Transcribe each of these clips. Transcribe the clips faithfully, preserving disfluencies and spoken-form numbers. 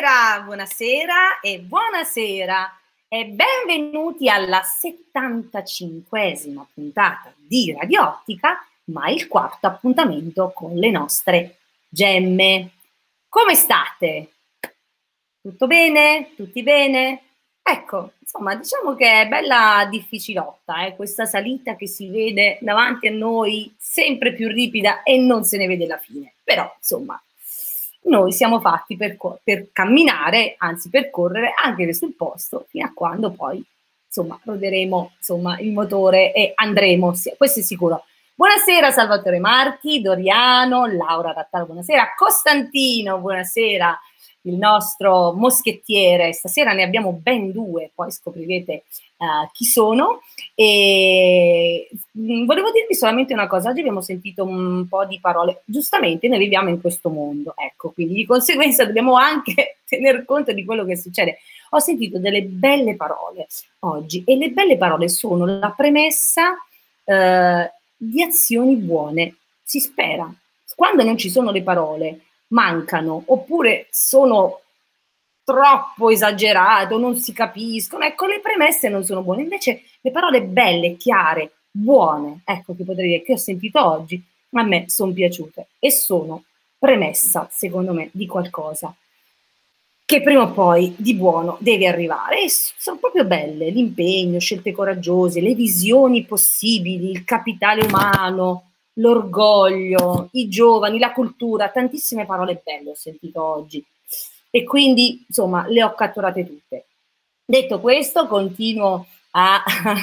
Buonasera, buonasera e buonasera e benvenuti alla settantacinquesima puntata di Radiottica, ma il quarto appuntamento con le nostre gemme. Come state? Tutto bene? Tutti bene? Ecco, insomma, diciamo che è bella difficilotta, eh, questa salita che si vede davanti a noi, sempre più ripida e non se ne vede la fine. Però, insomma, noi siamo fatti per, per camminare, anzi per correre anche sul posto, fino a quando poi, insomma, roderemo insomma, il motore e andremo, questo è sicuro. Buonasera Salvatore Marchi, Doriano, Laura Rattalo, buonasera, Costantino, buonasera, il nostro moschettiere, stasera ne abbiamo ben due, poi scoprirete uh, chi sono. E mh, volevo dirvi solamente una cosa, oggi abbiamo sentito un po' di parole, giustamente noi viviamo in questo mondo, ecco, quindi di conseguenza dobbiamo anche tener conto di quello che succede. Ho sentito delle belle parole oggi e le belle parole sono la premessa uh, di azioni buone, si spera. Quando non ci sono le parole, mancano, oppure sono troppo esagerate, o non si capiscono, ecco, le premesse non sono buone, invece le parole belle, chiare, buone, ecco che potrei dire, che ho sentito oggi, a me sono piaciute e sono premessa, secondo me, di qualcosa che prima o poi di buono deve arrivare, e sono proprio belle, l'impegno, scelte coraggiose, le visioni possibili, il capitale umano, l'orgoglio, i giovani, la cultura, tantissime parole belle ho sentito oggi e quindi insomma le ho catturate tutte. Detto questo, continuo a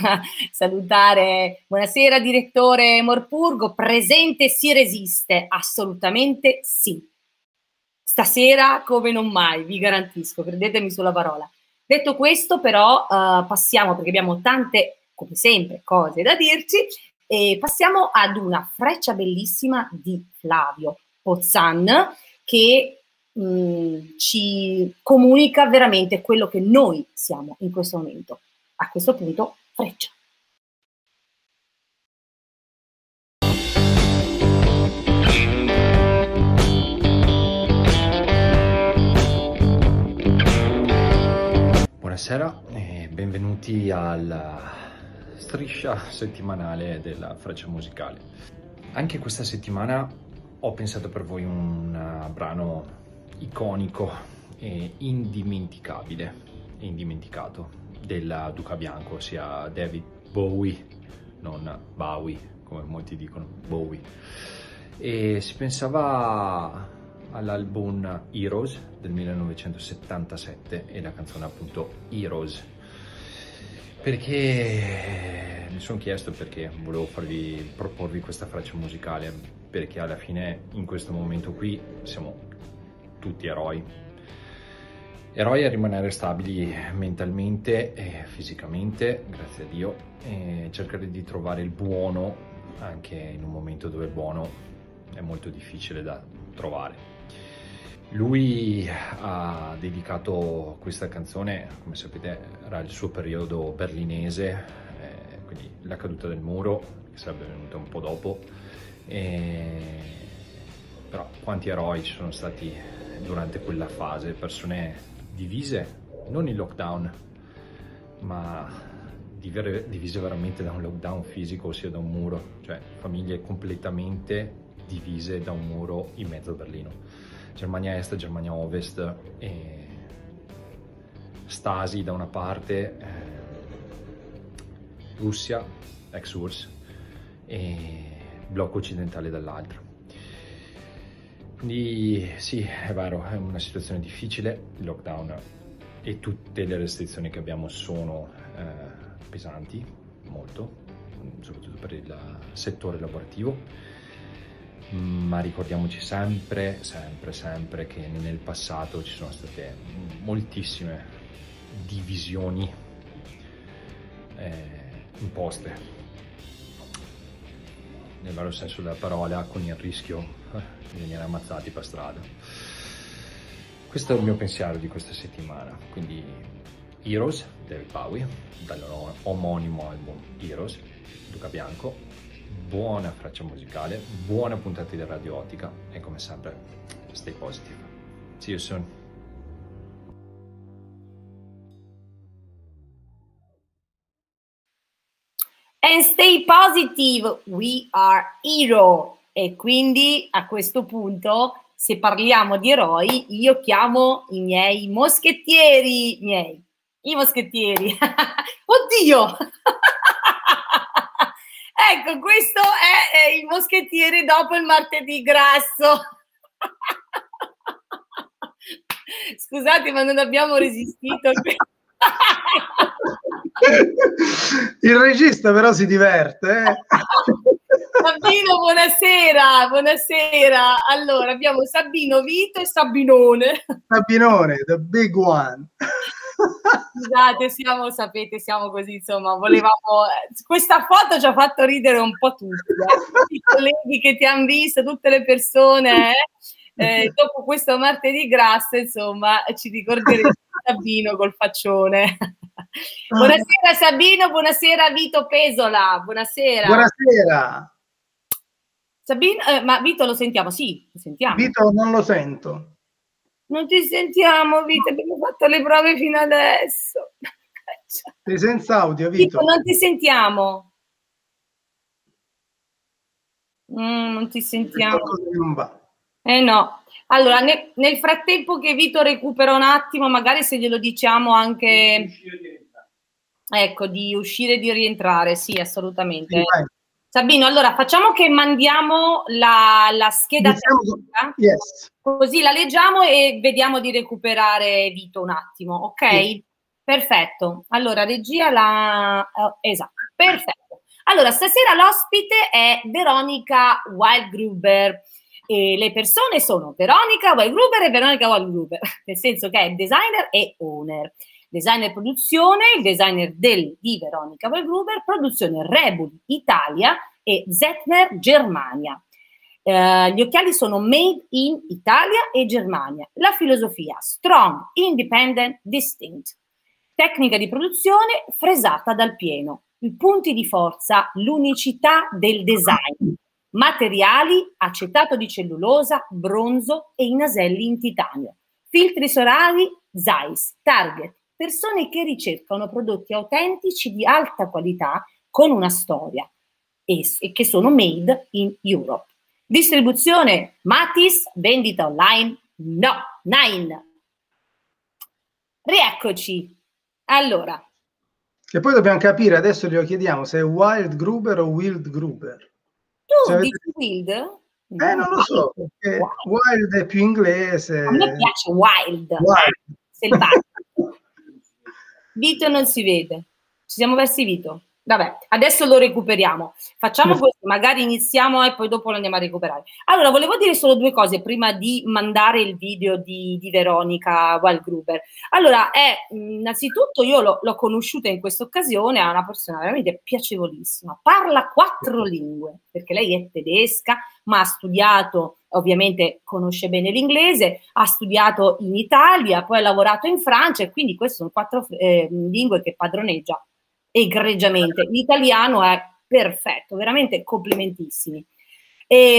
salutare, buonasera direttore Morpurgo, presente si resiste, assolutamente sì. Stasera come non mai, vi garantisco, credetemi sulla parola. Detto questo però uh, passiamo, perché abbiamo tante, come sempre, cose da dirci, e passiamo ad una freccia bellissima di Flavio Pozzan che mh, ci comunica veramente quello che noi siamo in questo momento. A questo punto, freccia. Buonasera e benvenuti alla striscia settimanale della Freccia Musicale. Anche questa settimana ho pensato per voi un brano iconico e indimenticabile e indimenticato della Duca Bianco, ossia David Bowie, non Bowie come molti dicono, Bowie. E si pensava all'album Heroes del millenovecentosettantasette e la canzone appunto Heroes, perché mi sono chiesto perché volevo farvi proporvi questa freccia musicale, perché alla fine in questo momento qui siamo tutti eroi eroi a rimanere stabili mentalmente e fisicamente, grazie a Dio, e cercare di trovare il buono anche in un momento dove il buono è molto difficile da trovare. Lui ha dedicato questa canzone, come sapete, era il suo periodo berlinese, eh, quindi la caduta del muro, che sarebbe venuta un po' dopo, e... però quanti eroi ci sono stati durante quella fase, persone divise, non in lockdown, ma divise veramente da un lockdown fisico, ossia da un muro, cioè famiglie completamente divise da un muro in mezzo a Berlino. Germania Est, Germania Ovest, e Stasi da una parte, eh, Russia, ex-U R S S, e blocco occidentale dall'altro. Quindi sì, è vero, è una situazione difficile, il lockdown e tutte le restrizioni che abbiamo sono eh, pesanti, molto, soprattutto per il settore lavorativo. Ma ricordiamoci sempre, sempre, sempre che nel passato ci sono state moltissime divisioni eh, imposte, nel vero senso della parola, con il rischio eh, di venire ammazzati per strada. Questo è il mio pensiero di questa settimana, quindi Heroes, David Bowie, dall'omonimo album Heroes, Duca Bianco. Buona freccia musicale, buona puntata di Radiottica e come sempre stay positive. See you soon. and stay positive, we are hero. E quindi a questo punto, se parliamo di eroi, io chiamo i miei moschettieri, miei, i moschettieri. Oddio! Ecco, questo è, è il moschettiere dopo il martedì grasso. Scusate, ma non abbiamo resistito. Il regista però si diverte. Eh? Sabino, buonasera, buonasera. Allora, abbiamo Sabino, Vito e Sabinone. Sabinone, the big one. Scusate, siamo, sapete, siamo così, insomma, volevamo... Questa foto ci ha fatto ridere un po' tutti, eh. I colleghi che ti hanno visto, tutte le persone, eh. Eh, dopo questo martedì grasso, insomma, ci ricorderemo Sabino col faccione. Buonasera Sabino, buonasera Vito Pesola, buonasera. Buonasera. Sabino, eh, ma Vito lo sentiamo? Sì, lo sentiamo. Vito non lo sento. Non ti sentiamo, Vito, abbiamo fatto le prove fino adesso. Sei senza audio, Vito. Vito, non ti sentiamo. Mm, non ti sentiamo. Non va. Eh no. Allora, ne, nel frattempo che Vito recupera un attimo, magari se glielo diciamo anche... Ecco, di uscire e di rientrare, sì, assolutamente. Sì, Sabino, allora facciamo che mandiamo la, la scheda tecnica, yes. Così la leggiamo e vediamo di recuperare Vito un attimo, ok? Sì. Perfetto. Allora, regia la... Eh, esatto, perfetto. Allora, stasera l'ospite è Veronica Wildgruber. E le persone sono Veronica Wildgruber e Veronica Wildgruber, nel senso che è designer e owner. Designer produzione, il designer del, di Veronica Wildgruber, produzione Rebuli Italia e Zettner Germania. Uh, gli occhiali sono made in Italia e Germania. La filosofia strong, independent, distinct. Tecnica di produzione fresata dal pieno. I punti di forza, l'unicità del design. Materiali, acetato di cellulosa, bronzo e i naselli in titanio. Filtri solari, Zeiss, Target. Persone che ricercano prodotti autentici di alta qualità con una storia e, e che sono made in Europe. Distribuzione Matis, vendita online no, Nine. Rieccoci. Allora. E poi dobbiamo capire, adesso glielo chiediamo, se è Wildgruber o Wildgruber. Tu cioè, dici Wild? Eh, non lo so, perché wild. wild è più inglese. A me piace Wild. Wild. Selvaggio. Vito non si vede. Ci siamo persi Vito. Vabbè, adesso lo recuperiamo. Facciamo così, magari iniziamo e poi dopo lo andiamo a recuperare. Allora, volevo dire solo due cose prima di mandare il video di, di Veronica Wildgruber. Allora, è, innanzitutto io l'ho conosciuta in questa occasione, è una persona veramente piacevolissima. Parla quattro lingue, perché lei è tedesca, ma ha studiato, ovviamente conosce bene l'inglese, ha studiato in Italia, poi ha lavorato in Francia e quindi queste sono quattro eh, lingue che padroneggia egregiamente. L'italiano è perfetto, veramente complimentissimi. E,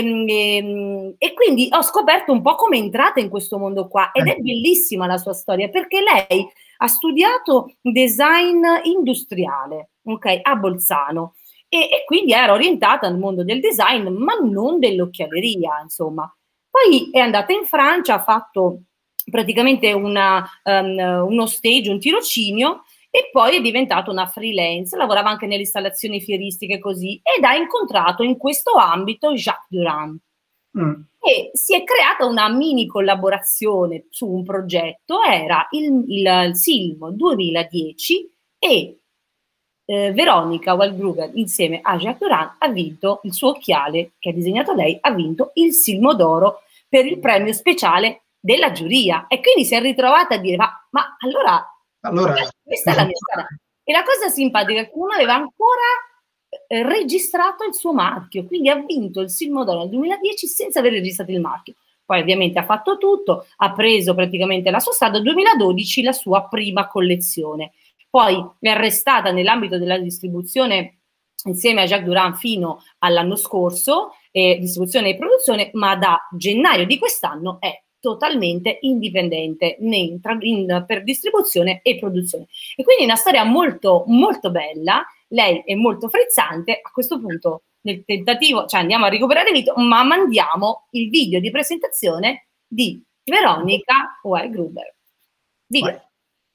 e, e quindi ho scoperto un po' come è entrata in questo mondo qua ed è bellissima la sua storia perché lei ha studiato design industriale, ok, a Bolzano e, e quindi era orientata al mondo del design ma non dell'occhialeria, insomma. Poi è andata in Francia, ha fatto praticamente una, um, uno stage, un tirocinio e poi è diventata una freelance, lavorava anche nelle installazioni fieristiche così, ed ha incontrato in questo ambito Jacques Durand. Mm. E si è creata una mini collaborazione su un progetto, era il, il, il Silmo duemiladieci e eh, Veronica Wildgruber insieme a Jacques Durand ha vinto il suo occhiale, che ha disegnato lei, ha vinto il Silmo d'Oro per il premio speciale della giuria. E quindi si è ritrovata a dire, ma, ma allora... Allora, questa è la mia strada. E la cosa simpatica è che non aveva ancora eh, registrato il suo marchio, quindi ha vinto il Silmo d'Oro nel duemiladieci senza aver registrato il marchio. Poi ovviamente ha fatto tutto, ha preso praticamente la sua strada, duemiladodici la sua prima collezione. Poi è restata nell'ambito della distribuzione insieme a Jacques Durand fino all'anno scorso, eh, distribuzione e produzione, ma da gennaio di quest'anno è totalmente indipendente in, in, per distribuzione e produzione. E quindi è una storia molto, molto bella. lei è molto frizzante, a questo punto nel tentativo, cioè andiamo a recuperare Vito, ma mandiamo il video di presentazione di Veronica Wild Gruber. Video. Vai.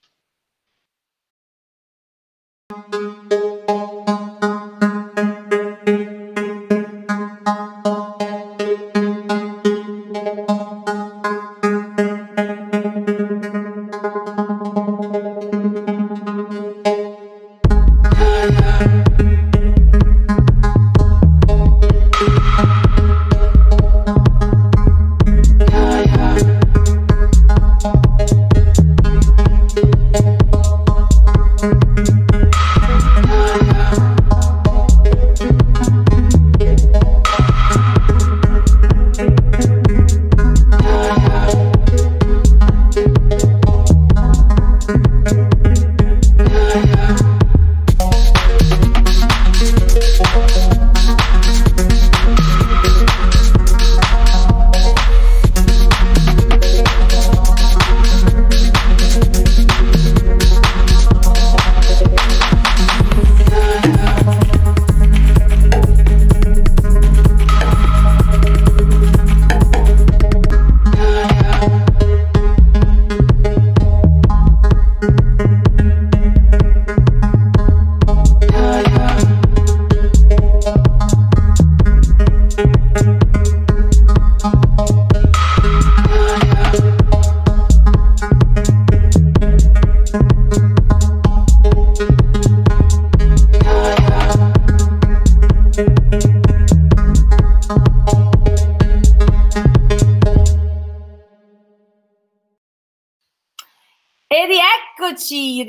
E rieccoci,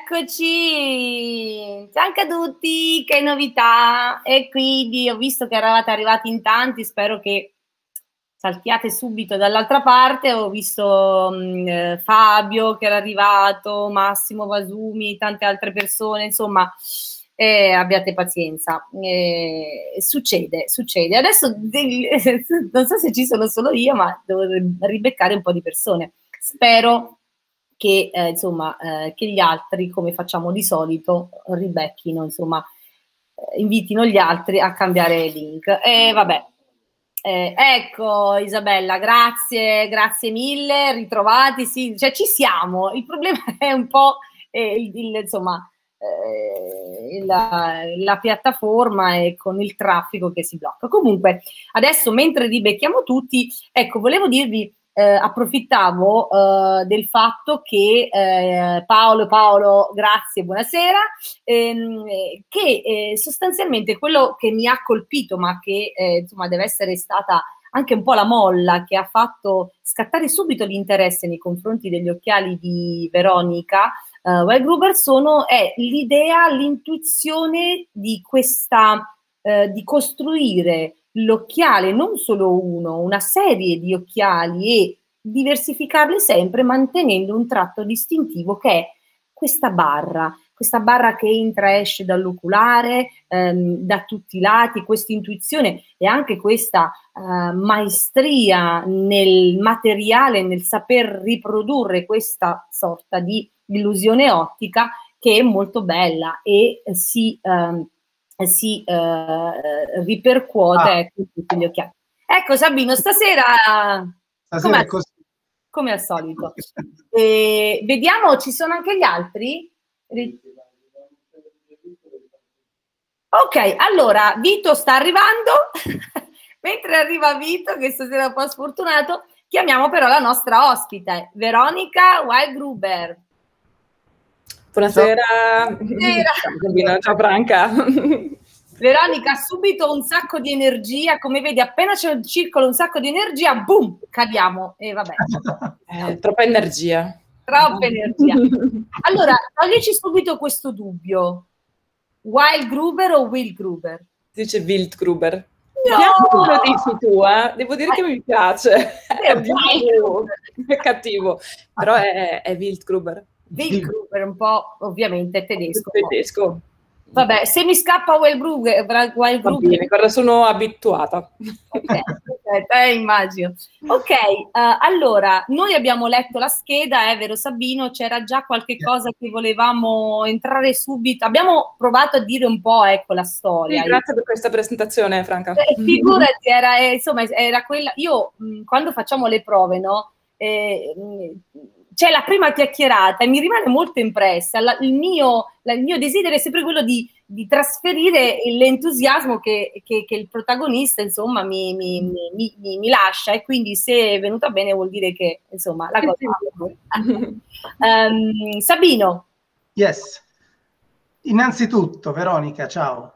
rieccoci, ciao anche a tutti, che novità, e quindi ho visto che eravate arrivati in tanti, spero che saltiate subito dall'altra parte. Ho visto mh, Fabio che era arrivato, Massimo Vasumi, tante altre persone, insomma, eh, abbiate pazienza, eh, succede, succede. Adesso non so se ci sono solo io, ma devo ribeccare un po' di persone, spero che eh, insomma eh, che gli altri, come facciamo di solito, ribecchino, insomma, eh, invitino gli altri a cambiare link. E vabbè, eh, ecco Isabella, grazie, grazie mille, ritrovati, sì, cioè ci siamo. Il problema è un po' eh, il, il, insomma eh, la, la piattaforma e con il traffico che si blocca. Comunque adesso, mentre ribecchiamo tutti, ecco, volevo dirvi, Eh, approfittavo eh, del fatto che eh, Paolo, Paolo, grazie, buonasera, ehm, che eh, sostanzialmente quello che mi ha colpito, ma che eh, insomma deve essere stata anche un po' la molla che ha fatto scattare subito l'interesse nei confronti degli occhiali di Veronica eh, Wild Gruber, sono, è l'idea, l'intuizione di questa, eh, di costruire l'occhiale, non solo uno, una serie di occhiali, e diversificarli sempre mantenendo un tratto distintivo che è questa barra, questa barra che entra e esce dall'oculare, ehm, da tutti i lati, questa intuizione e anche questa eh, maestria nel materiale, nel saper riprodurre questa sorta di illusione ottica che è molto bella e si... Ehm, si eh, ripercuote ah. con tutti gli occhiali. Ecco Sabino, stasera, stasera come, è così. Come al solito. E vediamo, ci sono anche gli altri? Ok, allora Vito sta arrivando. Mentre arriva Vito, che stasera è un po' sfortunato, chiamiamo però la nostra ospite, Veronica Wild Gruber. Buonasera. Buonasera. Ciao Franca. Veronica ha subito un sacco di energia, come vedi appena c'è un circolo, un sacco di energia, boom, cadiamo e vabbè. Eh, troppa energia. Troppa energia. Allora, toglici subito questo dubbio. Wild Gruber o Will Gruber? Si dice Wild Gruber. No! Come lo dici tu, eh? Devo dire che mi piace. È, più, è cattivo, però è, è Wild Gruber. Wild Gruber, un po' ovviamente tedesco. Tedesco. Vabbè, se mi scappa Wild Gruber, Wild Va Gruber. bene, guarda, sono abituata. Okay. eh, immagino. Ok, uh, allora, noi abbiamo letto la scheda, è vero Sabino, c'era già qualche cosa che volevamo entrare subito, abbiamo provato a dire un po', ecco, la storia. Sì, grazie per questa presentazione, Franca. Eh, figurati, era, eh, insomma, era quella, io mh, quando facciamo le prove, no, eh, mh, c'è la prima chiacchierata e mi rimane molto impressa, la, il, mio, la, il mio desiderio è sempre quello di, di trasferire l'entusiasmo che, che, che il protagonista, insomma, mi, mi, mi, mi, mi lascia, e quindi se è venuta bene vuol dire che, insomma, la cosa... um, Sabino. Yes. Innanzitutto, Veronica, ciao.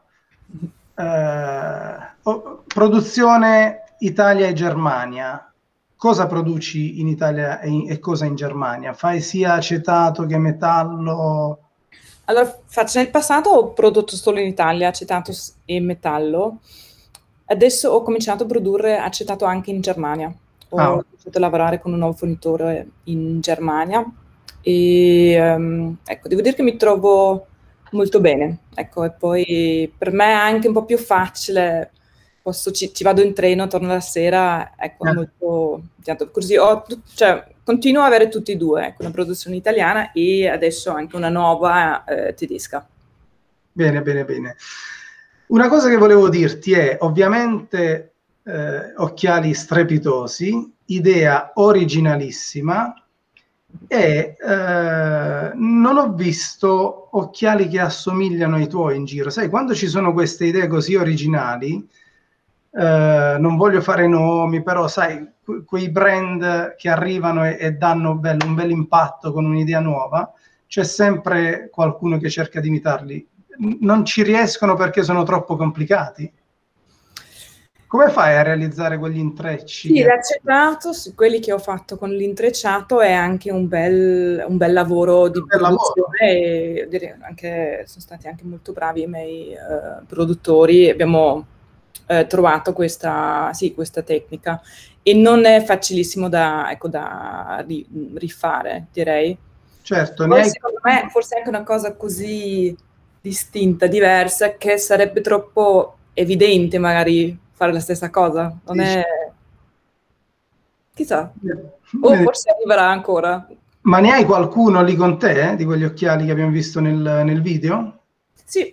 Uh, oh, produzione Italia e Germania. Cosa produci in Italia e, in, e cosa in Germania? Fai sia acetato che metallo? Allora, faccio nel passato ho prodotto solo in Italia acetato e metallo. Adesso ho cominciato a produrre acetato anche in Germania. Ho Ah. cominciato a lavorare con un nuovo fornitore in Germania e um, ecco, devo dire che mi trovo molto bene. Ecco, e poi per me è anche un po' più facile. Posso, ci, ci vado in treno, torno la sera, ecco, Eh. molto, così ho, cioè, continuo a avere tutti e due, ecco, una produzione italiana e adesso anche una nuova eh, tedesca. Bene, bene, bene. Una cosa che volevo dirti è, ovviamente, eh, occhiali strepitosi, idea originalissima, e eh, non ho visto occhiali che assomigliano ai tuoi in giro. Sai, quando ci sono queste idee così originali, Uh, non voglio fare nomi, però sai, que quei brand che arrivano e, e danno bello, un bel impatto con un'idea nuova, c'è sempre qualcuno che cerca di imitarli. Non ci riescono perché sono troppo complicati. Come fai a realizzare quegli intrecci? Sì, l'acetato, quelli che ho fatto con l'intrecciato è anche un bel, un bel lavoro di bel produzione lavoro. E direi anche, sono stati anche molto bravi i miei uh, produttori. Abbiamo Eh, trovato questa, sì, questa tecnica e non è facilissimo da, ecco, da ri, rifare, direi. Certo, Poi, hai... secondo me forse anche una cosa così distinta, diversa, che sarebbe troppo evidente magari fare la stessa cosa, non sì. È... chissà, o forse arriverà ancora. Ma ne hai qualcuno lì con te, eh, di quegli occhiali che abbiamo visto nel, nel video? Sì.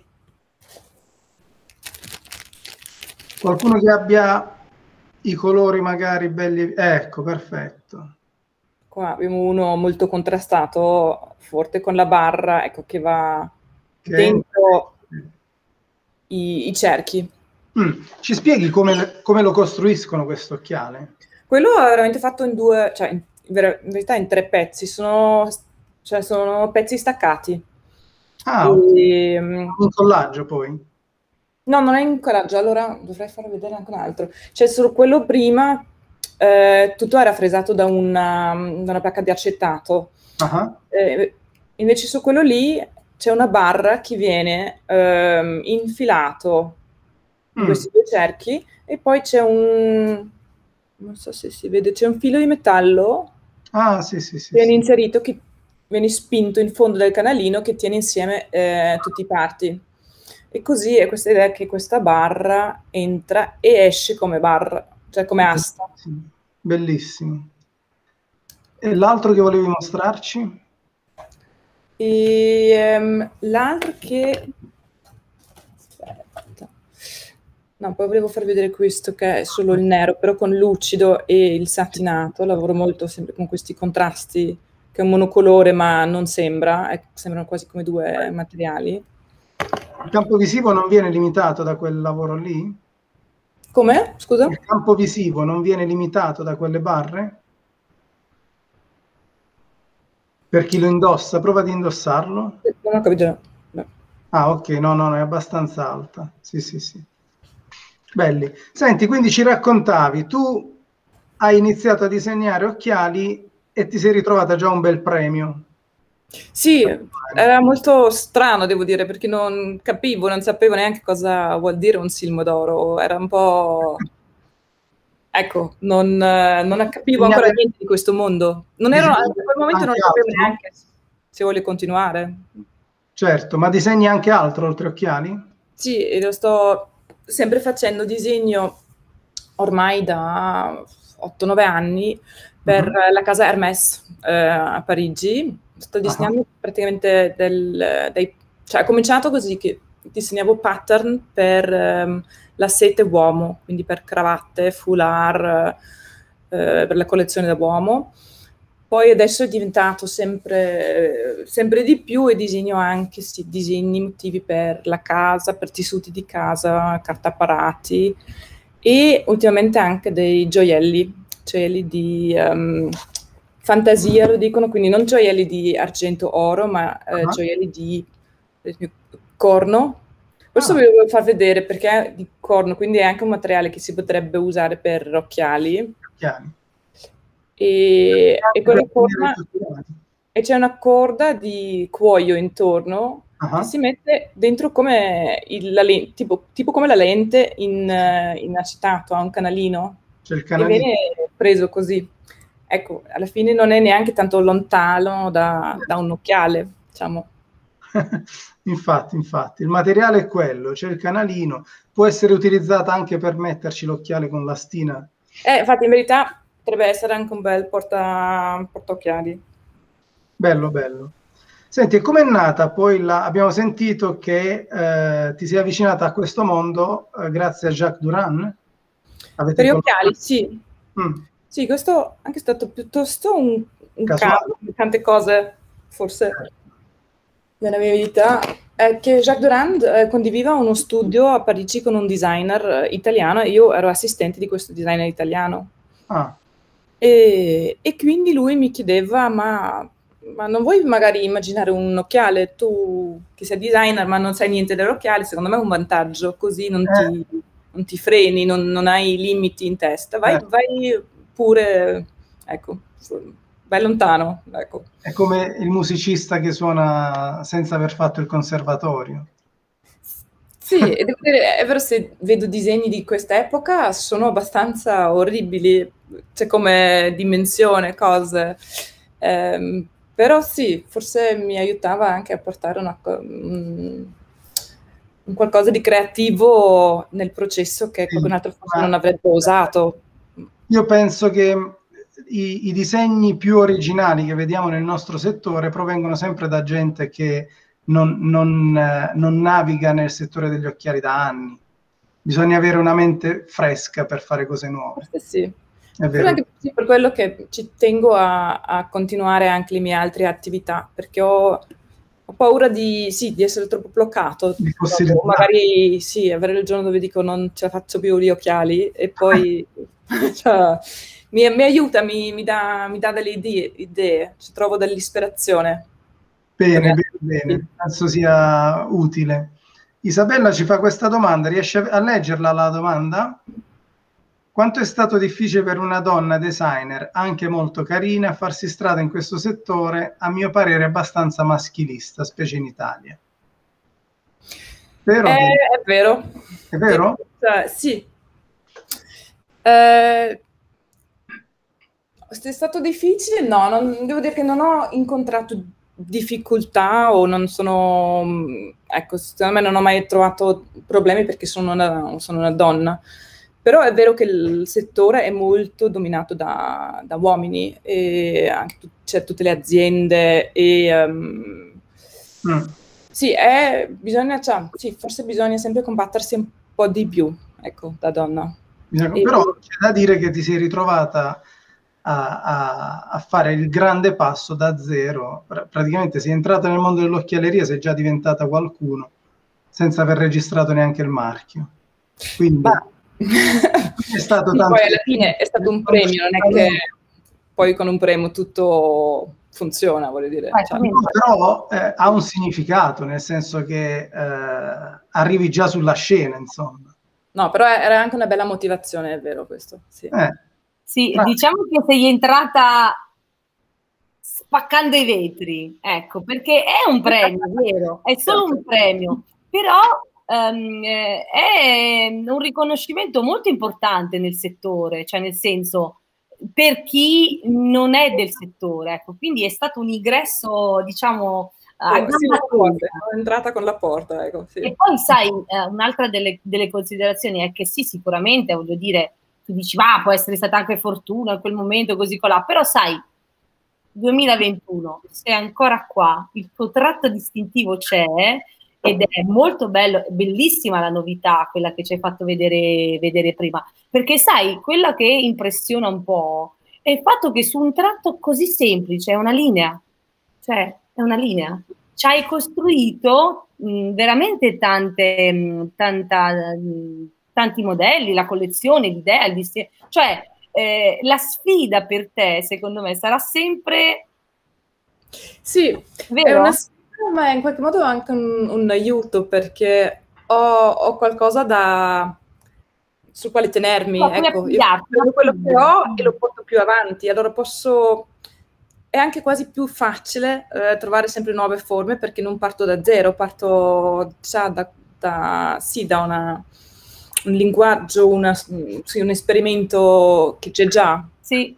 Qualcuno che abbia i colori magari belli... Ecco, perfetto. Qua abbiamo uno molto contrastato, forte con la barra, ecco, che va che... dentro i, i cerchi. Mm. Ci spieghi come, come lo costruiscono questo occhiale? Quello è veramente fatto in due, cioè in, in verità in tre pezzi, sono, cioè sono pezzi staccati. Ah, e, un incollaggio poi? No, non è incollaggio, allora dovrei far vedere anche un altro. Cioè, solo quello prima, eh, tutto era fresato da una, da una placca di acetato. Uh-huh. eh, invece su quello lì c'è una barra che viene eh, infilato in mm. questi due cerchi e poi c'è un, non so se si vede, c'è un filo di metallo ah, sì, sì, sì, che viene sì. inserito, che viene spinto in fondo del canalino che tiene insieme eh, tutti i parti. E così è questa idea che questa barra entra e esce come barra, cioè come asta. Bellissimo. E l'altro che volevi mostrarci? E um, l'altro che... Aspetta. No, poi volevo farvi vedere questo che è solo il nero, però con lucido e il satinato. Lavoro molto sempre con questi contrasti, che è un monocolore ma non sembra, è, sembrano quasi come due materiali. Il campo visivo non viene limitato da quel lavoro lì? Come? Scusa? Il campo visivo non viene limitato da quelle barre? Per chi lo indossa, prova ad indossarlo. Non ho capito. No. Ah, ok, no, no, no, è abbastanza alta. Sì, sì, sì. Belli. Senti, quindi ci raccontavi, tu hai iniziato a disegnare occhiali e ti sei ritrovata già un bel premio. Sì, era molto strano, devo dire, perché non capivo, non sapevo neanche cosa vuol dire un silmo d'oro, era un po'... Ecco, non, non capivo ancora niente di questo mondo. Non ero, in quel momento non sapevo neanche se voglio continuare. Certo, ma disegni anche altro oltre occhiali? Sì, e lo sto sempre facendo, disegno ormai da otto nove anni per uh-huh. la casa Hermès eh, a Parigi. Sto disegnando uh-huh. praticamente del, dei, cioè ho cominciato così che disegnavo pattern per um, la sete uomo, quindi per cravatte, foulard, eh, per la collezione da uomo. Poi adesso è diventato sempre, sempre di più e disegno anche sì, disegni motivi per la casa, per tessuti di casa, cartaparati e ultimamente anche dei gioielli, gioielli di um, fantasia lo dicono, quindi non gioielli di argento-oro, ma uh, uh-huh. gioielli di corno. Questo ah. vi volevo far vedere perché è di corno, quindi è anche un materiale che si potrebbe usare per occhiali. Occhiali. E, e, corda, e c'è una corda di cuoio intorno uh-huh. che si mette dentro come il, la lente, tipo, tipo come la lente in, in acetato, ha un canalino. C'è il canalino. E viene preso così. Ecco, alla fine non è neanche tanto lontano da, da un occhiale, diciamo. Infatti, infatti, il materiale è quello, c'è il canalino, può essere utilizzata anche per metterci l'occhiale con l'astina. Eh, infatti, in verità potrebbe essere anche un bel porta, portaocchiali. Bello, bello. Senti, com'è nata poi la... Abbiamo sentito che eh, ti sei avvicinata a questo mondo eh, grazie a Jacques Durand? Avete per gli occhiali, sì. Mm. Sì, questo è anche stato piuttosto un, un caso di tante cose, forse, nella mia vita. È che Jacques Durand eh, condivideva uno studio a Parigi con un designer eh, italiano e io ero assistente di questo designer italiano. Ah. E, e quindi lui mi chiedeva, ma, ma non vuoi magari immaginare un occhiale? Tu che sei designer ma non sai niente dell'occhiale, secondo me è un vantaggio, così non ti, eh. non ti freni, non, non hai limiti in testa, vai, eh. vai pure, ecco, vai lontano. Ecco. È come il musicista che suona senza aver fatto il conservatorio. Sì, e devo dire, è vero, se vedo disegni di quest'epoca sono abbastanza orribili, c'è come dimensione, cose, eh, però sì, forse mi aiutava anche a portare una, un, un qualcosa di creativo nel processo che qualcun altro forse non avrebbe usato. Io penso che i, i disegni più originali che vediamo nel nostro settore provengono sempre da gente che Non, non, eh, non naviga nel settore degli occhiali da anni. Bisogna avere una mente fresca per fare cose nuove. Forse sì. È vero. Anche per quello che ci tengo a, a continuare anche le mie altre attività, perché ho, ho paura di, sì, di essere troppo bloccato. Dopo, magari sì, avere il giorno dove dico non ce la faccio più gli occhiali e poi cioè, mi, mi aiuta, mi, mi, dà, mi dà delle idee, idee, ci trovo dell'ispirazione. Bene, bene, bene, penso sia utile. Isabella ci fa questa domanda, riesce a leggerla la domanda? Quanto è stato difficile per una donna designer, anche molto carina, farsi strada in questo settore, a mio parere abbastanza maschilista, specie in Italia? Vero? Eh, è vero. È vero? Eh, sì. Eh, è stato difficile? No, non, devo dire che non ho incontrato difficoltà o non sono, ecco, secondo me non ho mai trovato problemi perché sono una, sono una donna, però è vero che il settore è molto dominato da, da uomini e anche c'è tutte le aziende e um, mm. sì, è, bisogna, cioè, sì, forse bisogna sempre combattersi un po' di più, ecco, da donna. Bisogna, e, però c'è da dire che ti sei ritrovata A, a, a fare il grande passo da zero, praticamente sei entrata nel mondo dell'occhialeria, sei già diventata qualcuno senza aver registrato neanche il marchio, quindi Ma... è stato sì, tanto poi alla fine è stato un premio, non è che poi con un premio tutto funziona, voglio dire. Cioè, no, però eh, ha un significato, nel senso che eh, arrivi già sulla scena, insomma. No, però era anche una bella motivazione, è vero questo, sì. Eh. Sì, ah. diciamo che sei entrata spaccando i vetri, ecco, perché è un premio, vero? È solo un premio, però um, è un riconoscimento molto importante nel settore, cioè nel senso, per chi non è del settore, ecco, quindi è stato un ingresso, diciamo, a sì, sì, sono entrata con la porta, ecco, sì. E poi sai, un'altra delle, delle considerazioni è che sì, sicuramente, voglio dire, tu dici, ma può essere stata anche fortuna in quel momento, così colà, però sai, duemilaventuno, sei ancora qua, il tuo tratto distintivo c'è, ed è molto bello, bellissima la novità, quella che ci hai fatto vedere, vedere prima, perché sai, quella che impressiona un po' è il fatto che su un tratto così semplice, è una linea, cioè è una linea, ci hai costruito mh, veramente tante, mh, tanta, mh, tanti modelli, la collezione, l'idea, il distino, cioè eh, la sfida per te, secondo me, sarà sempre... Sì, vero? È una sfida, ma in qualche modo anche un, un aiuto, perché ho, ho qualcosa da, sul quale tenermi, Oh, ecco, io prendo quello che ho e lo porto più avanti, allora posso, è anche quasi più facile eh, trovare sempre nuove forme, perché non parto da zero, parto già da, da, sì, da una, un linguaggio, una, sì, un esperimento che c'è già. Sì.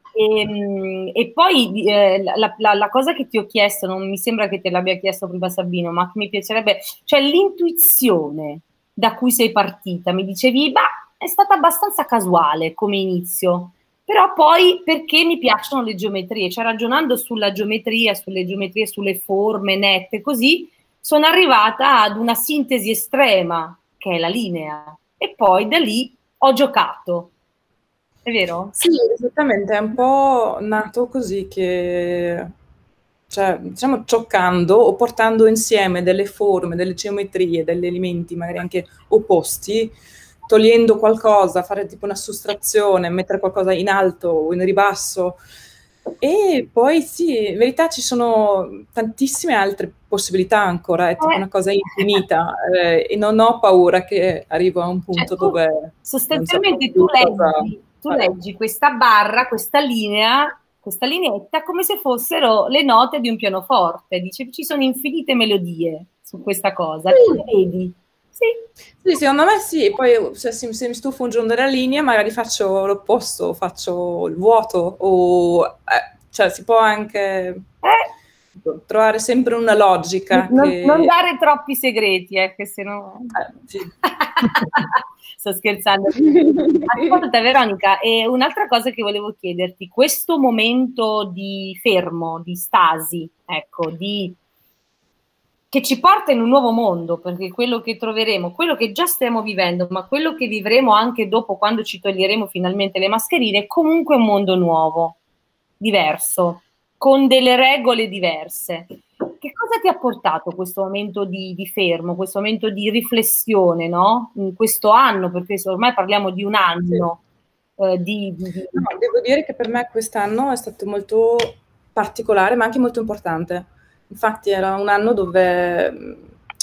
E, e poi eh, la, la, la cosa che ti ho chiesto, non mi sembra che te l'abbia chiesto prima Sabino, ma che mi piacerebbe, cioè l'intuizione da cui sei partita, mi dicevi, bah, è stata abbastanza casuale come inizio, però poi perché mi piacciono le geometrie, cioè ragionando sulla geometria, sulle geometrie, sulle forme nette, così sono arrivata ad una sintesi estrema, che è la linea, e poi da lì ho giocato. È vero? Sì, esattamente, è un po' nato così che, cioè, diciamo, cioccando o portando insieme delle forme, delle geometrie, degli elementi magari anche opposti, togliendo qualcosa, fare tipo una sottrazione, mettere qualcosa in alto o in ribasso. E poi sì, in verità ci sono tantissime altre possibilità ancora, è tipo una cosa infinita eh, e non ho paura che arrivo a un punto cioè, tu, dove sostanzialmente tu leggi, tu leggi questa barra, questa linea, questa lineetta come se fossero le note di un pianoforte, dice ci sono infinite melodie su questa cosa, sì. le vedi? Sì. Sì, secondo me sì, poi cioè, se, se mi stufo un giorno della linea magari faccio l'opposto, faccio il vuoto, o eh, cioè si può anche eh. trovare sempre una logica. Non, che... non dare troppi segreti, eh, che se no... Eh, sì. Sto scherzando. Ascolta Veronica, e un'altra cosa che volevo chiederti, questo momento di fermo, di stasi, ecco, di... che ci porta in un nuovo mondo, perché quello che troveremo, quello che già stiamo vivendo, ma quello che vivremo anche dopo quando ci toglieremo finalmente le mascherine, è comunque un mondo nuovo, diverso, con delle regole diverse. Che cosa ti ha portato questo momento di, di fermo, questo momento di riflessione, no? In questo anno, perché ormai parliamo di un anno. Sì. Eh, di, di... No, devo dire che per me quest'anno è stato molto particolare, ma anche molto importante. Infatti era un anno dove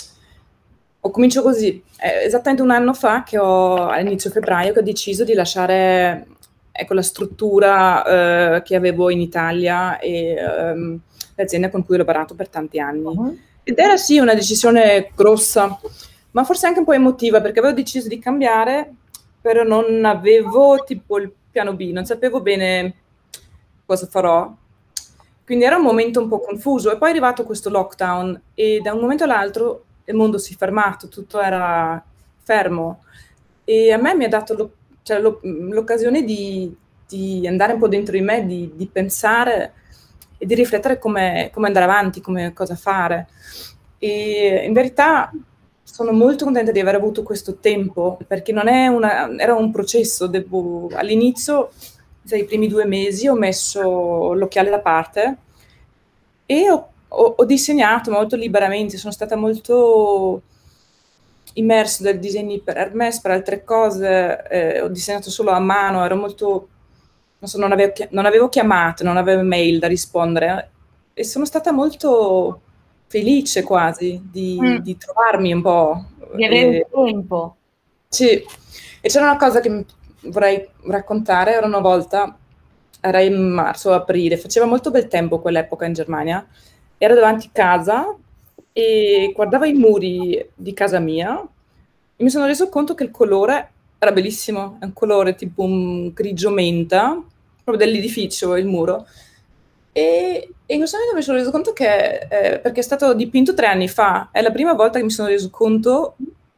ho cominciato così, è esattamente un anno fa che ho, all'inizio febbraio, che ho deciso di lasciare ecco, la struttura eh, che avevo in Italia e ehm, l'azienda con cui ho lavorato per tanti anni. Uh-huh. Ed era sì una decisione grossa, ma forse anche un po' emotiva, perché avevo deciso di cambiare, però non avevo tipo il piano B, non sapevo bene cosa farò. Quindi era un momento un po' confuso e poi è arrivato questo lockdown e da un momento all'altro il mondo si è fermato, tutto era fermo e a me mi ha dato lo, cioè, lo, l'occasione di, di andare un po' dentro di me, di, di pensare e di riflettere come, come andare avanti, come cosa fare. E in verità sono molto contenta di aver avuto questo tempo perché non è una, era un processo, devo, all'inizio... i primi due mesi ho messo l'occhiale da parte e ho, ho, ho disegnato molto liberamente, sono stata molto immersa nei disegni per Hermès, per altre cose, eh, ho disegnato solo a mano, ero molto, non so, non avevo, non avevo chiamate, non avevo mail da rispondere e sono stata molto felice quasi di, mm. di trovarmi un po'. Di avere e, tempo. Sì, e c'era una cosa che mi vorrei raccontare. Era una volta, era in marzo o aprile, faceva molto bel tempo quell'epoca in Germania, ero davanti a casa e guardavo i muri di casa mia e mi sono reso conto che il colore era bellissimo, è un colore tipo un grigio menta, proprio dell'edificio, il muro, e, e in questo momento mi sono reso conto che, eh, perché è stato dipinto tre anni fa, è la prima volta che mi sono reso conto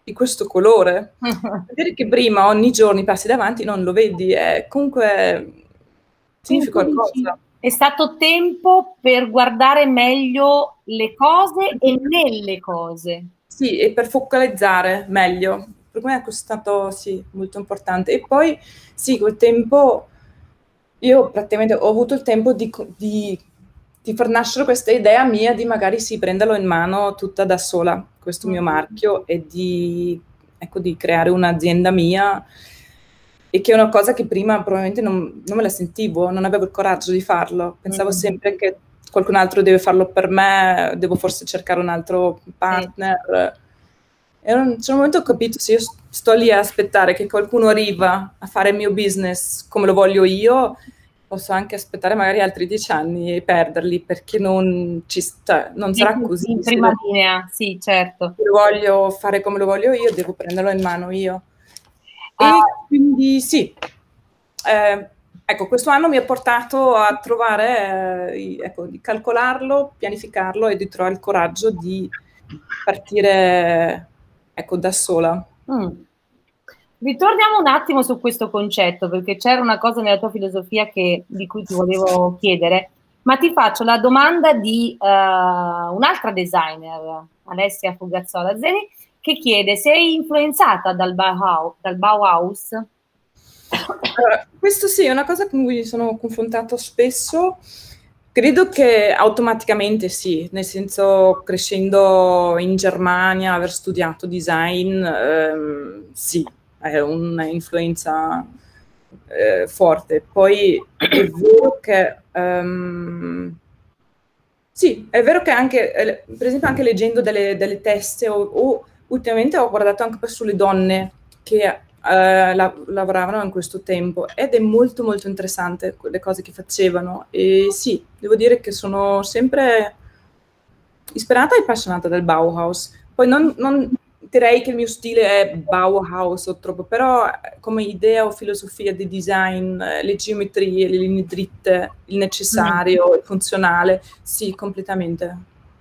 di questo colore. Vedere che prima ogni giorno passi davanti, non lo vedi, è comunque significa qualcosa. È stato tempo per guardare meglio le cose e nelle cose. Sì, e per focalizzare meglio. Per me è stato, sì, molto importante. E poi, sì, col tempo, io praticamente ho avuto il tempo di, di, di far nascere questa idea mia di magari sì, prenderlo in mano tutta da sola, questo mio marchio, e di, ecco, di creare un'azienda mia, e che è una cosa che prima probabilmente non, non me la sentivo, non avevo il coraggio di farlo. Pensavo mm-hmm. sempre che qualcun altro deve farlo per me, devo forse cercare un altro partner. Sì. E a un certo momento ho capito, se io sto lì a aspettare che qualcuno arriva a fare il mio business come lo voglio io, posso anche aspettare magari altri dieci anni e perderli, perché non ci sta, non sarà così. In prima linea, sì, certo. Se lo voglio fare come lo voglio io, devo prenderlo in mano io. E ah. quindi sì, eh, ecco, questo anno mi ha portato a trovare, eh, ecco, di calcolarlo, pianificarlo e di trovare il coraggio di partire, ecco, da sola. Mm. Ritorniamo un attimo su questo concetto, perché c'era una cosa nella tua filosofia che, di cui ti volevo chiedere, ma ti faccio la domanda di uh, un'altra designer, Alessia Fugazzola Zeni, che chiede: sei influenzata dal Bauhaus? Dal Bauhaus? Uh, questo sì, è una cosa con cui sono confrontato spesso. Credo che automaticamente sì, nel senso, crescendo in Germania, aver studiato design, ehm, sì, è un'influenza eh, forte. Poi è vero che um, sì, è vero che anche, eh, per esempio, anche leggendo delle, delle teste, o, o ultimamente ho guardato anche sulle donne che Uh, la, lavoravano in questo tempo, ed è molto molto interessante le cose che facevano. E sì, devo dire che sono sempre ispirata e appassionata del Bauhaus. Poi non, non direi che il mio stile è Bauhaus o troppo, però come idea o filosofia di design, le geometrie, le linee dritte, il necessario, mm. il funzionale, sì, completamente.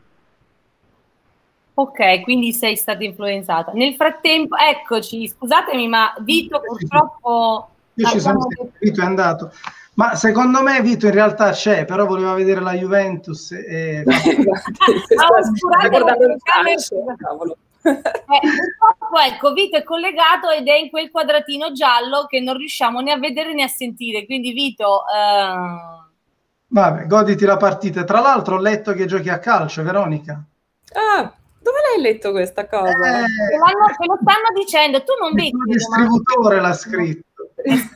Ok, quindi sei stata influenzata. Nel frattempo, eccoci, scusatemi, ma Vito purtroppo... Io ci sono, che... Vito è andato. Ma secondo me Vito in realtà c'è, però voleva vedere la Juventus e... ah, scusate, il cavolo. Eh, purtroppo, ecco, Vito è collegato ed è in quel quadratino giallo che non riusciamo né a vedere né a sentire, quindi Vito... Uh... Vabbè, goditi la partita. Tra l'altro ho letto che giochi a calcio, Veronica. Ah, dove l'hai letto questa cosa? Eh, te, te lo stanno dicendo, tu non vedi. Il distributore l'ha scritto.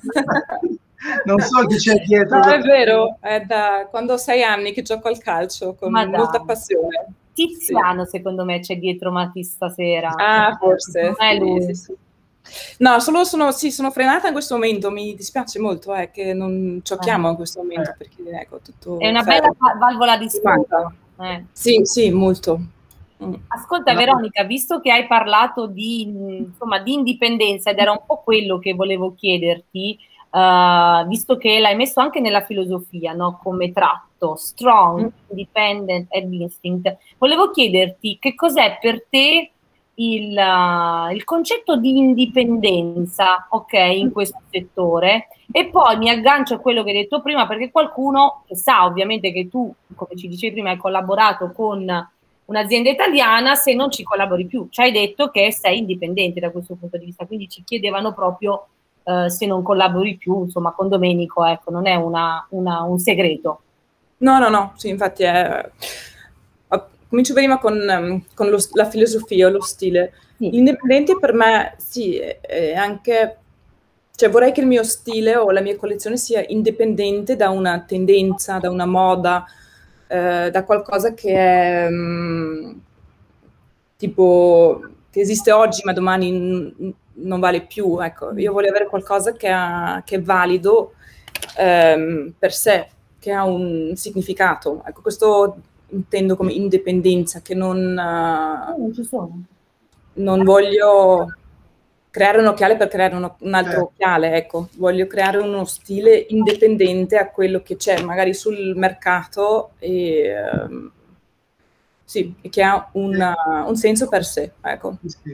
Non so chi c'è dietro. No, è vero, è da quando ho sei anni che gioco al calcio con Ma molta dai. passione. Tiziano, sì. Secondo me c'è dietro Mati stasera. Ah, forse. Non è lui. Sì, sì, sì. No, solo sono, sì, sono frenata in questo momento, mi dispiace molto eh, che non giochiamo eh. in questo momento, eh. perché ecco, tutto è una fermo. bella valvola di sfogo. Eh. Sì, sì, molto. Ascolta Veronica, visto che hai parlato di, insomma, di indipendenza, ed era un po' quello che volevo chiederti, uh, visto che l'hai messo anche nella filosofia, no? Come tratto, strong, mm. independent and instinct, volevo chiederti che cos'è per te il, uh, il concetto di indipendenza, ok, in questo settore, e poi mi aggancio a quello che hai detto prima, perché qualcuno che sa ovviamente che tu, come ci dicevi prima, hai collaborato con un'azienda italiana, se non ci collabori più. Ci hai detto che sei indipendente da questo punto di vista, quindi ci chiedevano proprio uh, se non collabori più, insomma, con Domenico, ecco, non è una, una, un segreto. No, no, no, sì, infatti è... Comincio prima con, con lo, la filosofia, lo stile. Sì. L'indipendente per me, sì, è anche... Cioè vorrei che il mio stile o la mia collezione sia indipendente da una tendenza, da una moda, eh, da qualcosa che è mh, tipo che esiste oggi ma domani n- non vale più. Ecco, io voglio avere qualcosa che, ha, che è valido ehm, per sé, che ha un significato. Ecco, questo intendo come indipendenza, che non, uh, non ci sono. Non voglio creare un occhiale per creare uno, un altro eh. occhiale, ecco, voglio creare uno stile indipendente a quello che c'è magari sul mercato e um, sì, che ha una, un senso per sé, ecco. Sì.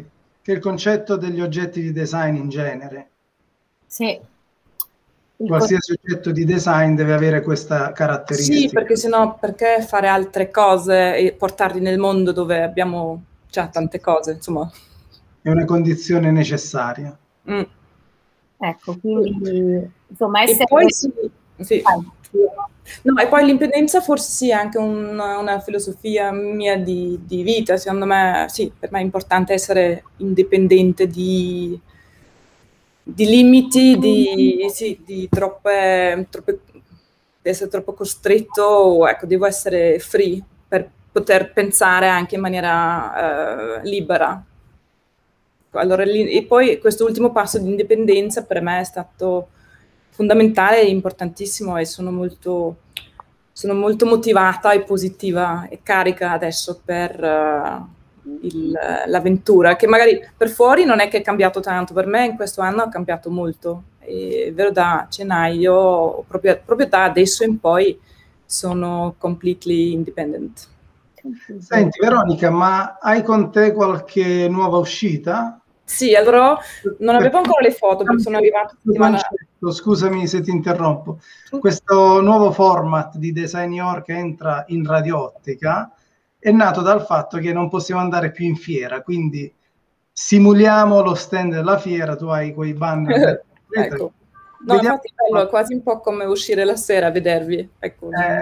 che è il concetto degli oggetti di design in genere. Sì. Qualsiasi oggetto di design deve avere questa caratteristica. Sì, perché sennò perché fare altre cose e portarli nel mondo dove abbiamo già tante cose, insomma. È una condizione necessaria. Mm. Ecco, quindi insomma essere... E poi sì, sì. No, e poi l'indipendenza forse sì, è anche un, una filosofia mia di, di vita, secondo me, sì, per me è importante essere indipendente di, di limiti, di, sì, di troppe, troppe, di essere troppo costretto, ecco, devo essere free per poter pensare anche in maniera uh, libera. Allora, e poi questo ultimo passo di indipendenza per me è stato fondamentale e importantissimo e sono molto, sono molto motivata e positiva e carica adesso per uh, il, l'avventura, che magari per fuori non è che è cambiato tanto, per me in questo anno è cambiato molto, e vero, da gennaio, proprio, proprio da adesso in poi sono completely independent. Senti Veronica, ma hai con te qualche nuova uscita? Sì, allora non avevo ancora le foto perché sono arrivata settimana... Scusami se ti interrompo. Questo nuovo format di Design York che entra in Radioottica è nato dal fatto che non possiamo andare più in fiera, quindi simuliamo lo stand della fiera, tu hai quei banner. Ecco. No, vediamo. Infatti bello, è quasi un po' come uscire la sera a vedervi. Ecco. Eh.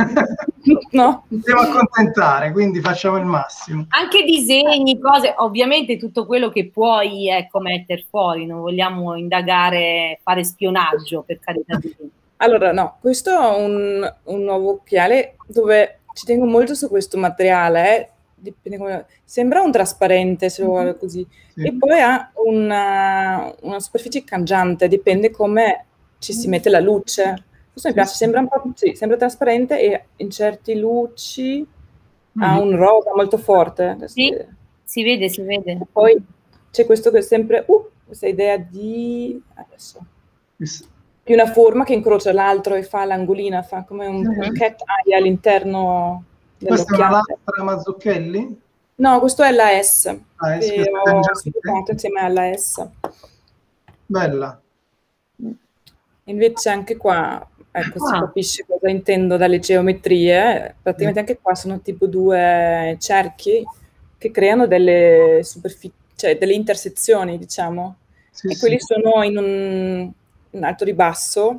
No. Dobbiamo accontentare, quindi facciamo il massimo. Anche disegni, cose, ovviamente tutto quello che puoi, ecco, mettere fuori, non vogliamo indagare, fare spionaggio, per carità di Dio. Allora, no, questo è un, un nuovo occhiale dove ci tengo molto su questo materiale, eh. Dipende come... sembra un trasparente, se lo vuole così, sì. E poi ha una, una superficie cangiante, dipende come ci si mette la luce. Questo mi piace, sembra un po', sì, sembra trasparente e in certi luci mm. ha un rosa molto forte. Sì, si vede, si vede. E poi c'è questo che è sempre, uh, questa idea di, adesso, di una forma che incrocia l'altro e fa l'angolina, fa come un, uh-huh. un cat eye all'interno. Questa è una lastra Mazzucchelli? No, questo è la S, ah, che ho sviluppato insieme alla S. Bella. Invece anche qua, ecco, ah. si capisce cosa intendo dalle geometrie. Praticamente mm. anche qua sono tipo due cerchi che creano delle superfici, cioè delle intersezioni, diciamo. Sì, e quelli sì. sono in un in alto ribasso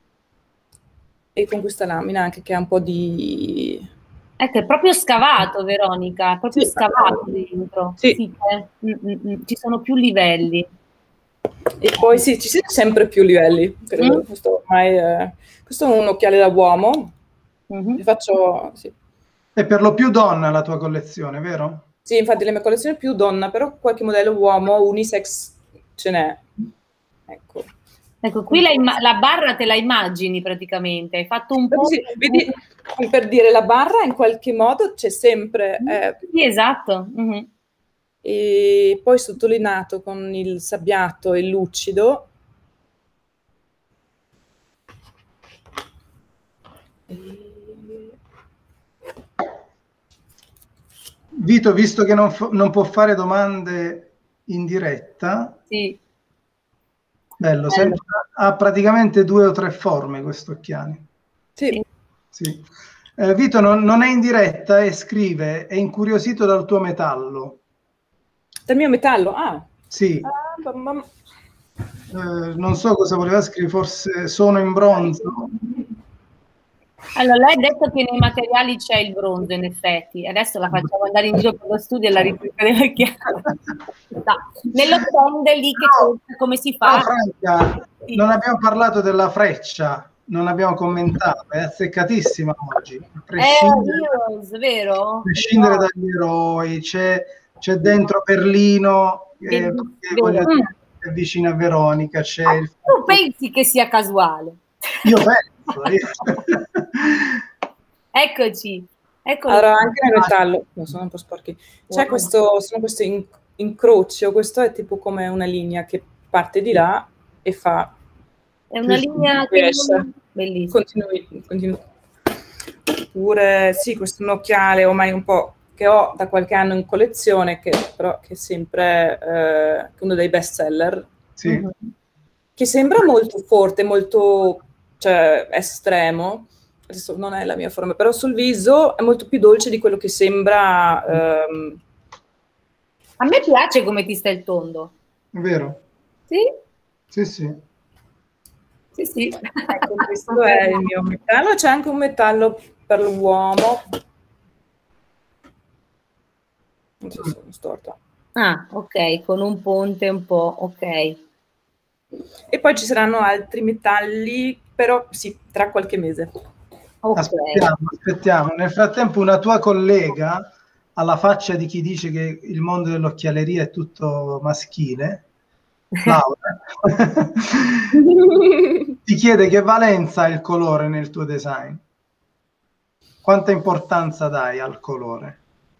e con questa lamina anche che ha un po' di... Ecco, è proprio scavato, Veronica, è proprio sì. scavato dentro. Sì. Sì, eh. mm-mm. Ci sono più livelli. E poi sì, ci sono sempre più livelli. Mm. Questo, ormai, eh, questo è un occhiale da uomo. Mm-hmm. Vi faccio, sì. È per lo più donna la tua collezione, vero? Sì, infatti le mie collezioni più donna, però qualche modello uomo, unisex ce n'è. Ecco. Ecco, qui la, la barra te la immagini praticamente, hai fatto un po'... Sì, vedi, per dire, la barra in qualche modo c'è sempre... Eh, sì, esatto. Uh-huh. E poi sottolineato con il sabbiato e lucido. Vito, visto che non, f- non può fare domande in diretta... Sì. Bello, sempre, ha praticamente due o tre forme questo occhiale. Sì. sì. Eh, Vito non, non è in diretta e scrive, è incuriosito dal tuo metallo. Dal mio metallo? Ah. Sì. Ah, bam, bam. Eh, non so cosa voleva scrivere, forse sono in bronzo. Allora, lei ha detto che nei materiali c'è il bronzo, in effetti. Adesso la facciamo andare in giro per lo studio e la ricerca della chiave. No. Nello stand lì che no, come si fa? No, Franca, sì. Non abbiamo parlato della freccia, non abbiamo commentato, è azzeccatissima oggi. A prescindere, eh, Heroes, vero? A prescindere no. dagli eroi, c'è, c'è dentro Berlino, eh, voglio dire, è vicino a Veronica. C'è ah, il tu pensi che sia casuale? Io penso. Eccoci. Eccolo. Allora, anche nel metallo, no, sono un po' sporchi. C'è questo, sono questo in, incrocio, questo è tipo come una linea che parte di là e fa... È una linea che non... bellissima. Continui, continui. Oppure, sì, questo è un occhiale ormai un po' che ho da qualche anno in collezione, che però che è sempre eh, uno dei best seller, sì. che sembra molto forte, molto cioè, estremo. Adesso non è la mia forma, però sul viso è molto più dolce di quello che sembra. Ehm... A me piace come ti sta il tondo. È vero? Sì? Sì, sì. Sì, sì. Ecco, questo è il mio metallo. C'è anche un metallo per l'uomo. Non so se sono storta. Ah, ok, con un ponte un po', ok. E poi ci saranno altri metalli, però sì, tra qualche mese. Okay. Aspettiamo, aspettiamo. Nel frattempo una tua collega, alla faccia di chi dice che il mondo dell'occhialeria è tutto maschile, Laura, ti chiede che valenza ha il colore nel tuo design. Quanta importanza dai al colore?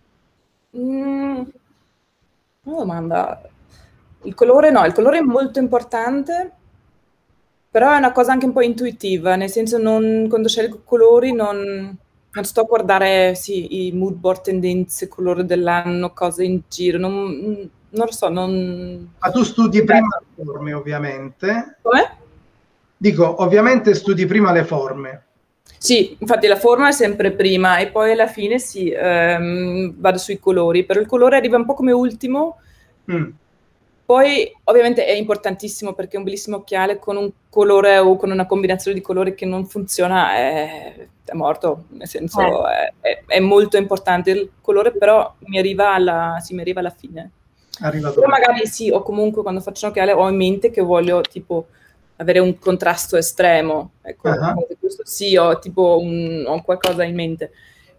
Mm, una domanda. Il colore no, il colore è molto importante, però è una cosa anche un po' intuitiva, nel senso non, quando scelgo colori non, non sto a guardare sì, i mood board, tendenze, colore dell'anno, cose in giro, non, non lo so. Non... Ma tu studi prima le forme, ovviamente. Come? Dico, ovviamente studi prima le forme. Sì, infatti la forma è sempre prima e poi alla fine sì, ehm, vado sui colori, però il colore arriva un po' come ultimo. Mm. Poi ovviamente è importantissimo perché un bellissimo occhiale con un colore o con una combinazione di colori che non funziona è, è morto, nel senso eh. è, è, è molto importante il colore, però mi arriva alla, sì, mi arriva alla fine. Arriva però magari sì, o comunque quando faccio un occhiale ho in mente che voglio tipo avere un contrasto estremo, ecco, uh-huh. questo sì, ho tipo un, ho qualcosa in mente.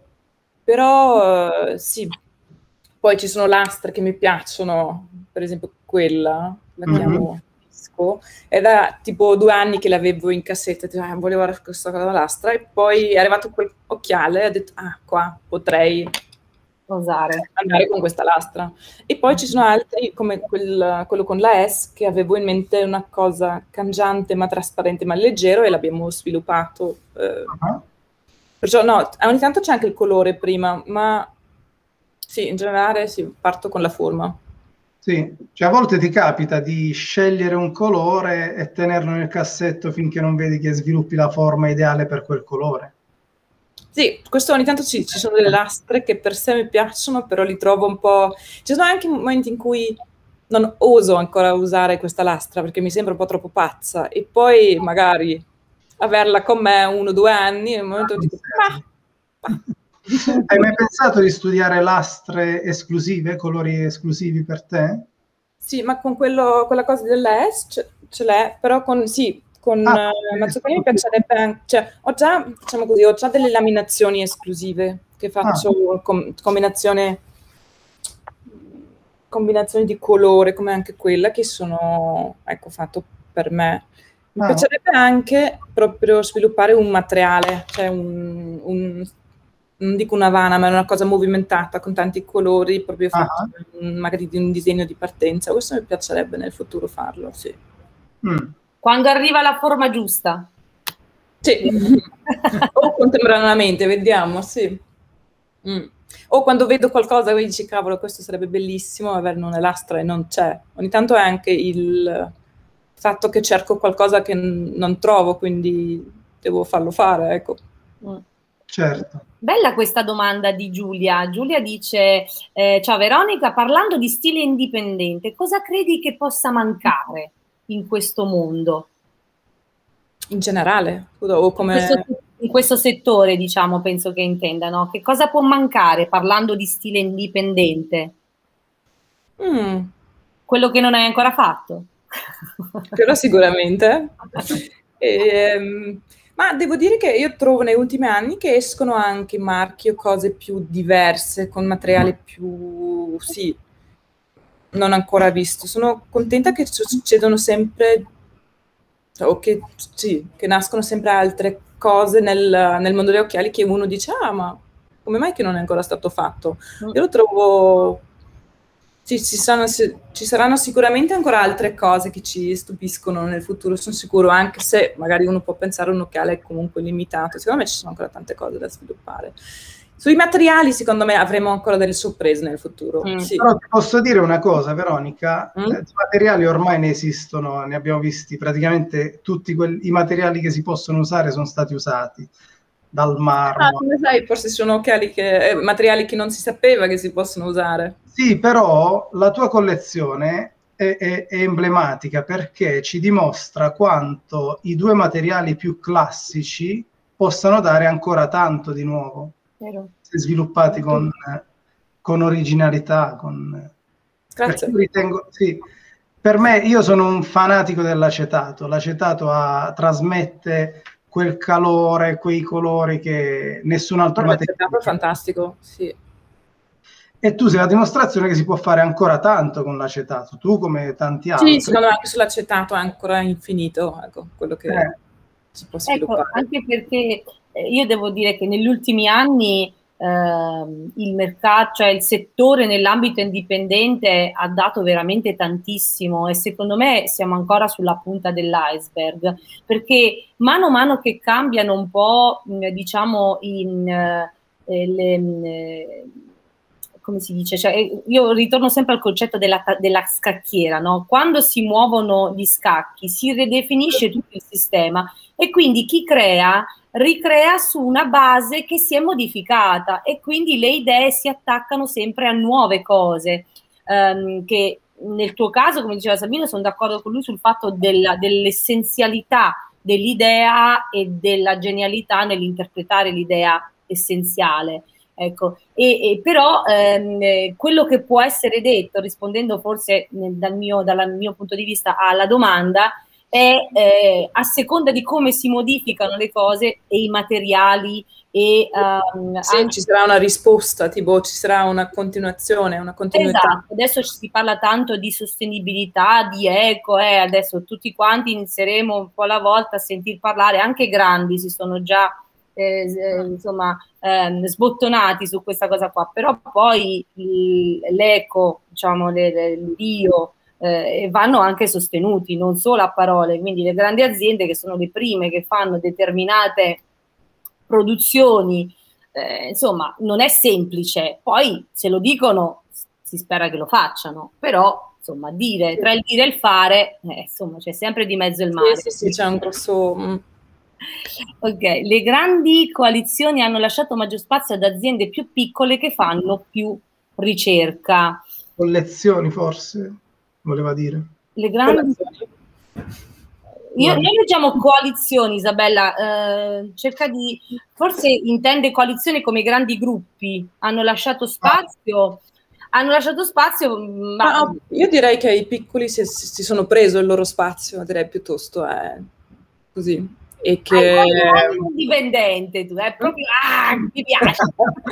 Però uh, sì, poi ci sono lastre che mi piacciono, per esempio quella, la mm-hmm. chiamo Disco, è da tipo due anni che l'avevo in cassetta, tipo, ah, volevo questa lastra, e poi è arrivato quel occhiale e ho detto, ah, qua potrei osare andare con questa lastra. E poi ci sono altri, come quel, quello con la S, che avevo in mente una cosa cangiante ma trasparente ma leggero, e l'abbiamo sviluppato. Eh. Uh-huh. Perciò no, ogni tanto c'è anche il colore prima, ma sì, in generale sì, parto con la forma. Sì, cioè a volte ti capita di scegliere un colore e tenerlo nel cassetto finché non vedi che sviluppi la forma ideale per quel colore. Sì, questo ogni tanto sì, ci sono delle lastre che per sé mi piacciono, però li trovo un po'... Ci sono anche momenti in cui non oso ancora usare questa lastra perché mi sembra un po' troppo pazza, e poi magari averla con me uno o due anni, nel momento dico... Ah, ah. Hai mai pensato di studiare lastre esclusive, colori esclusivi per te? Sì, ma con quello, quella cosa della S ce, ce l'è, però con... Sì, con ah, uh, Mazzucchelli mi piacerebbe anche, cioè ho già, diciamo così, ho già delle laminazioni esclusive che faccio ah. com, combinazione combinazioni di colore come anche quella che sono, ecco, fatto per me. Mi ah. piacerebbe anche proprio sviluppare un materiale, cioè un, un non dico una vana, ma è una cosa movimentata con tanti colori, proprio fatto ah. magari di un disegno di partenza. Questo mi piacerebbe nel futuro farlo, sì. Mm. Quando arriva la forma giusta. Sì, o contemporaneamente, vediamo, sì. Mm. O quando vedo qualcosa e dici, cavolo, questo sarebbe bellissimo, avere una lastra e non c'è. Ogni tanto è anche il fatto che cerco qualcosa che n- non trovo, quindi devo farlo fare, ecco. Mm. Certo. Bella questa domanda di Giulia. Giulia dice, eh, ciao Veronica, parlando di stile indipendente, cosa credi che possa mancare in questo mondo? In generale? O come... in, questo, in questo settore, diciamo, penso che intendano. Che cosa può mancare parlando di stile indipendente? Mm. Quello che non hai ancora fatto? Quello sicuramente. e, ma devo dire che io trovo negli ultimi anni che escono anche marchi o cose più diverse, con materiale più... sì, non ancora visto. Sono contenta che succedono sempre, o che, sì, che nascono sempre altre cose nel, nel mondo degli occhiali che uno dice, ah, ma come mai che non è ancora stato fatto? Io lo trovo... Sì, ci, sono, ci saranno sicuramente ancora altre cose che ci stupiscono nel futuro, sono sicuro, anche se magari uno può pensare un occhiale comunque limitato. Secondo me ci sono ancora tante cose da sviluppare. Sui materiali, secondo me, avremo ancora delle sorprese nel futuro. Mm. Sì. Però ti posso dire una cosa, Veronica, mm. eh, i materiali ormai ne esistono, ne abbiamo visti praticamente tutti quelli, i materiali che si possono usare sono stati usati, dal marmo. Ah, come sai, forse sono occhiali che, eh, materiali che non si sapeva che si possono usare. Sì, però la tua collezione è, è, è emblematica perché ci dimostra quanto i due materiali più classici possano dare ancora tanto di nuovo. Se sviluppati con, con originalità, con... Grazie. Io ritengo, sì, per me, io sono un fanatico dell'acetato. L'acetato trasmette quel calore, quei colori che nessun altro materiale. L'acetato è fantastico, sì. E tu sei la dimostrazione che si può fare ancora tanto con l'acetato, tu come tanti altri. Sì, secondo me anche sull'acetato è ancora infinito, ecco, quello che eh. si può sviluppare. Ecco, anche perché io devo dire che negli ultimi anni eh, il mercato, cioè il settore nell'ambito indipendente ha dato veramente tantissimo e secondo me siamo ancora sulla punta dell'iceberg, perché mano a mano che cambiano un po', diciamo, in, eh, le, eh, come si dice, cioè, io ritorno sempre al concetto della, della scacchiera, no? Quando si muovono gli scacchi si ridefinisce tutto il sistema e quindi chi crea ricrea su una base che si è modificata e quindi le idee si attaccano sempre a nuove cose, um, che nel tuo caso, come diceva Sabino, sono d'accordo con lui sul fatto della, dell'essenzialità dell'idea e della genialità nell'interpretare l'idea essenziale. Ecco, e, e però ehm, quello che può essere detto, rispondendo forse nel, dal, mio, dal mio punto di vista alla domanda, è eh, a seconda di come si modificano le cose e i materiali e um, sì, anche... ci sarà una risposta, tipo ci sarà una continuazione, una continuità. Esatto, adesso ci si parla tanto di sostenibilità, di eco, eh, adesso tutti quanti inizieremo un po' alla volta a sentir parlare, anche grandi si sono già Eh, eh, insomma eh, sbottonati su questa cosa qua, però poi l'eco, diciamo, l'io eh, vanno anche sostenuti, non solo a parole, quindi le grandi aziende che sono le prime che fanno determinate produzioni, eh, insomma non è semplice, poi se lo dicono si spera che lo facciano, però insomma dire, tra il dire e il fare, eh, insomma c'è sempre di mezzo il mare. Sì, sì, sì, c'è un grosso... Mm. Ok, le grandi coalizioni hanno lasciato maggior spazio ad aziende più piccole che fanno più ricerca. Collezioni forse, voleva dire. Le grandi... Io, noi leggiamo coalizioni, Isabella, eh, cerca di... Forse intende coalizioni come grandi gruppi, hanno lasciato spazio... Hanno lasciato spazio, ma... No, io direi che i piccoli si, si sono preso il loro spazio, direi piuttosto è così. E che ah, è un indipendente tu, è proprio ah, mi piace.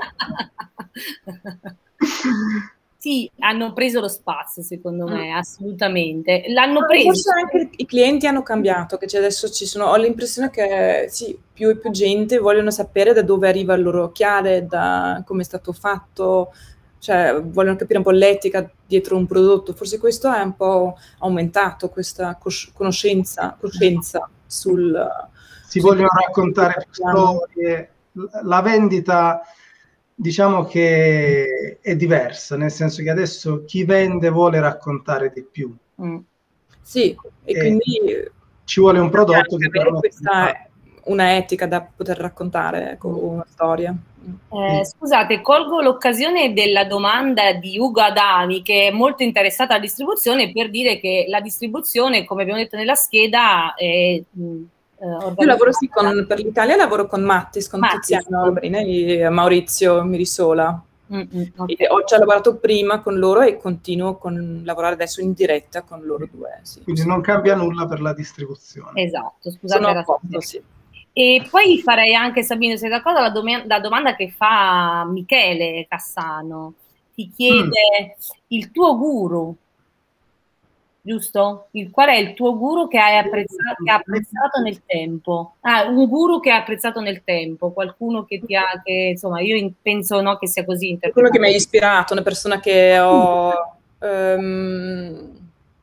Sì, hanno preso lo spazio, secondo me, assolutamente. L'hanno preso. Forse anche i clienti hanno cambiato, che adesso ci sono, ho l'impressione che sì, più e più gente vogliono sapere da dove arriva il loro occhiale, da come è stato fatto, cioè vogliono capire un po' l'etica dietro un prodotto. Forse questo è un po' aumentato, questa conoscenza, coscienza sul... Si vogliono raccontare più storie, la vendita diciamo che è diversa, nel senso che adesso chi vende vuole raccontare di più. Mm. Sì, e, e quindi ci vuole un prodotto che avere questa una etica da poter raccontare con una storia. Eh, scusate, colgo l'occasione della domanda di Ugo Adami, che è molto interessata alla distribuzione, per dire che la distribuzione, come abbiamo detto nella scheda, è... Uh, Io lavoro sì con, per l'Italia, lavoro con Mattis, con Mattis. Tiziano Labrini e Maurizio Mirisola. Mm-hmm, okay. E ho già lavorato prima con loro e continuo con lavorare adesso in diretta con loro due. Sì, Quindi sì. non cambia nulla per la distribuzione. Esatto, scusate. Sono a posto, sì. E poi farei anche, Sabino, sei d'accordo, la, dom- la domanda che fa Michele Cassano. Ti chiede mm. il tuo guru, giusto? Il, qual è il tuo guru che hai apprezzato, che ha apprezzato nel tempo? Ah, un guru che hai apprezzato nel tempo, qualcuno che ti ha, che insomma, io in, penso no, che sia così. Quello che mi ha ispirato, una persona che ho... Um...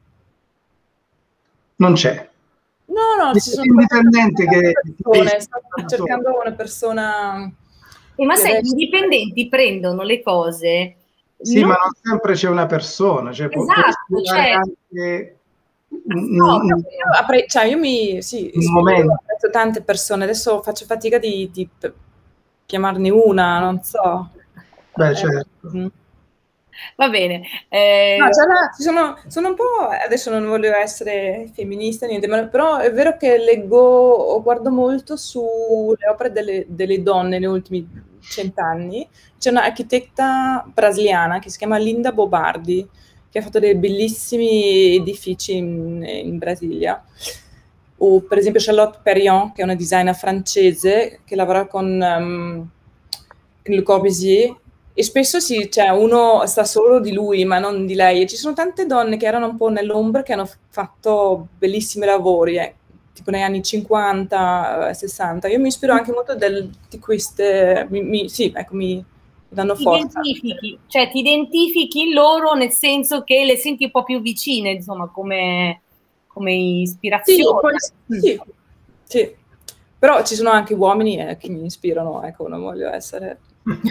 Non c'è. No, no, ci sono indipendente che persone, sto cercando una persona E ma sai, gli dipendenti prendono le cose. Sì, non... ma non sempre c'è una persona, cioè esatto, cioè... anche... No, io, apre... cioè io mi sì, apprezzo tante persone, adesso faccio fatica di, di chiamarne una, non so. Beh, certo. Eh, va bene. Eh... No, ci sono, sono un po', adesso non voglio essere femminista, niente, ma però è vero che leggo o guardo molto sulle opere delle, delle donne negli ultimi cent'anni. C'è un'architetta brasiliana che si chiama Linda Bobardi, che ha fatto dei bellissimi edifici in, in Brasilia. O per esempio Charlotte Perriand, che è una designer francese che lavora con um, Le Corbusier, e spesso sì, cioè uno sta solo di lui, ma non di lei. E ci sono tante donne che erano un po' nell'ombra, che hanno fatto bellissimi lavori, eh, tipo negli anni cinquanta, sessanta. Io mi ispiro anche molto del, di queste, mi, mi, sì, ecco, mi danno forza. Identifichi, cioè ti identifichi loro nel senso che le senti un po' più vicine, insomma, come, come ispirazione. Sì, poi, sì, sì, però ci sono anche uomini eh, che mi ispirano, ecco, non voglio essere...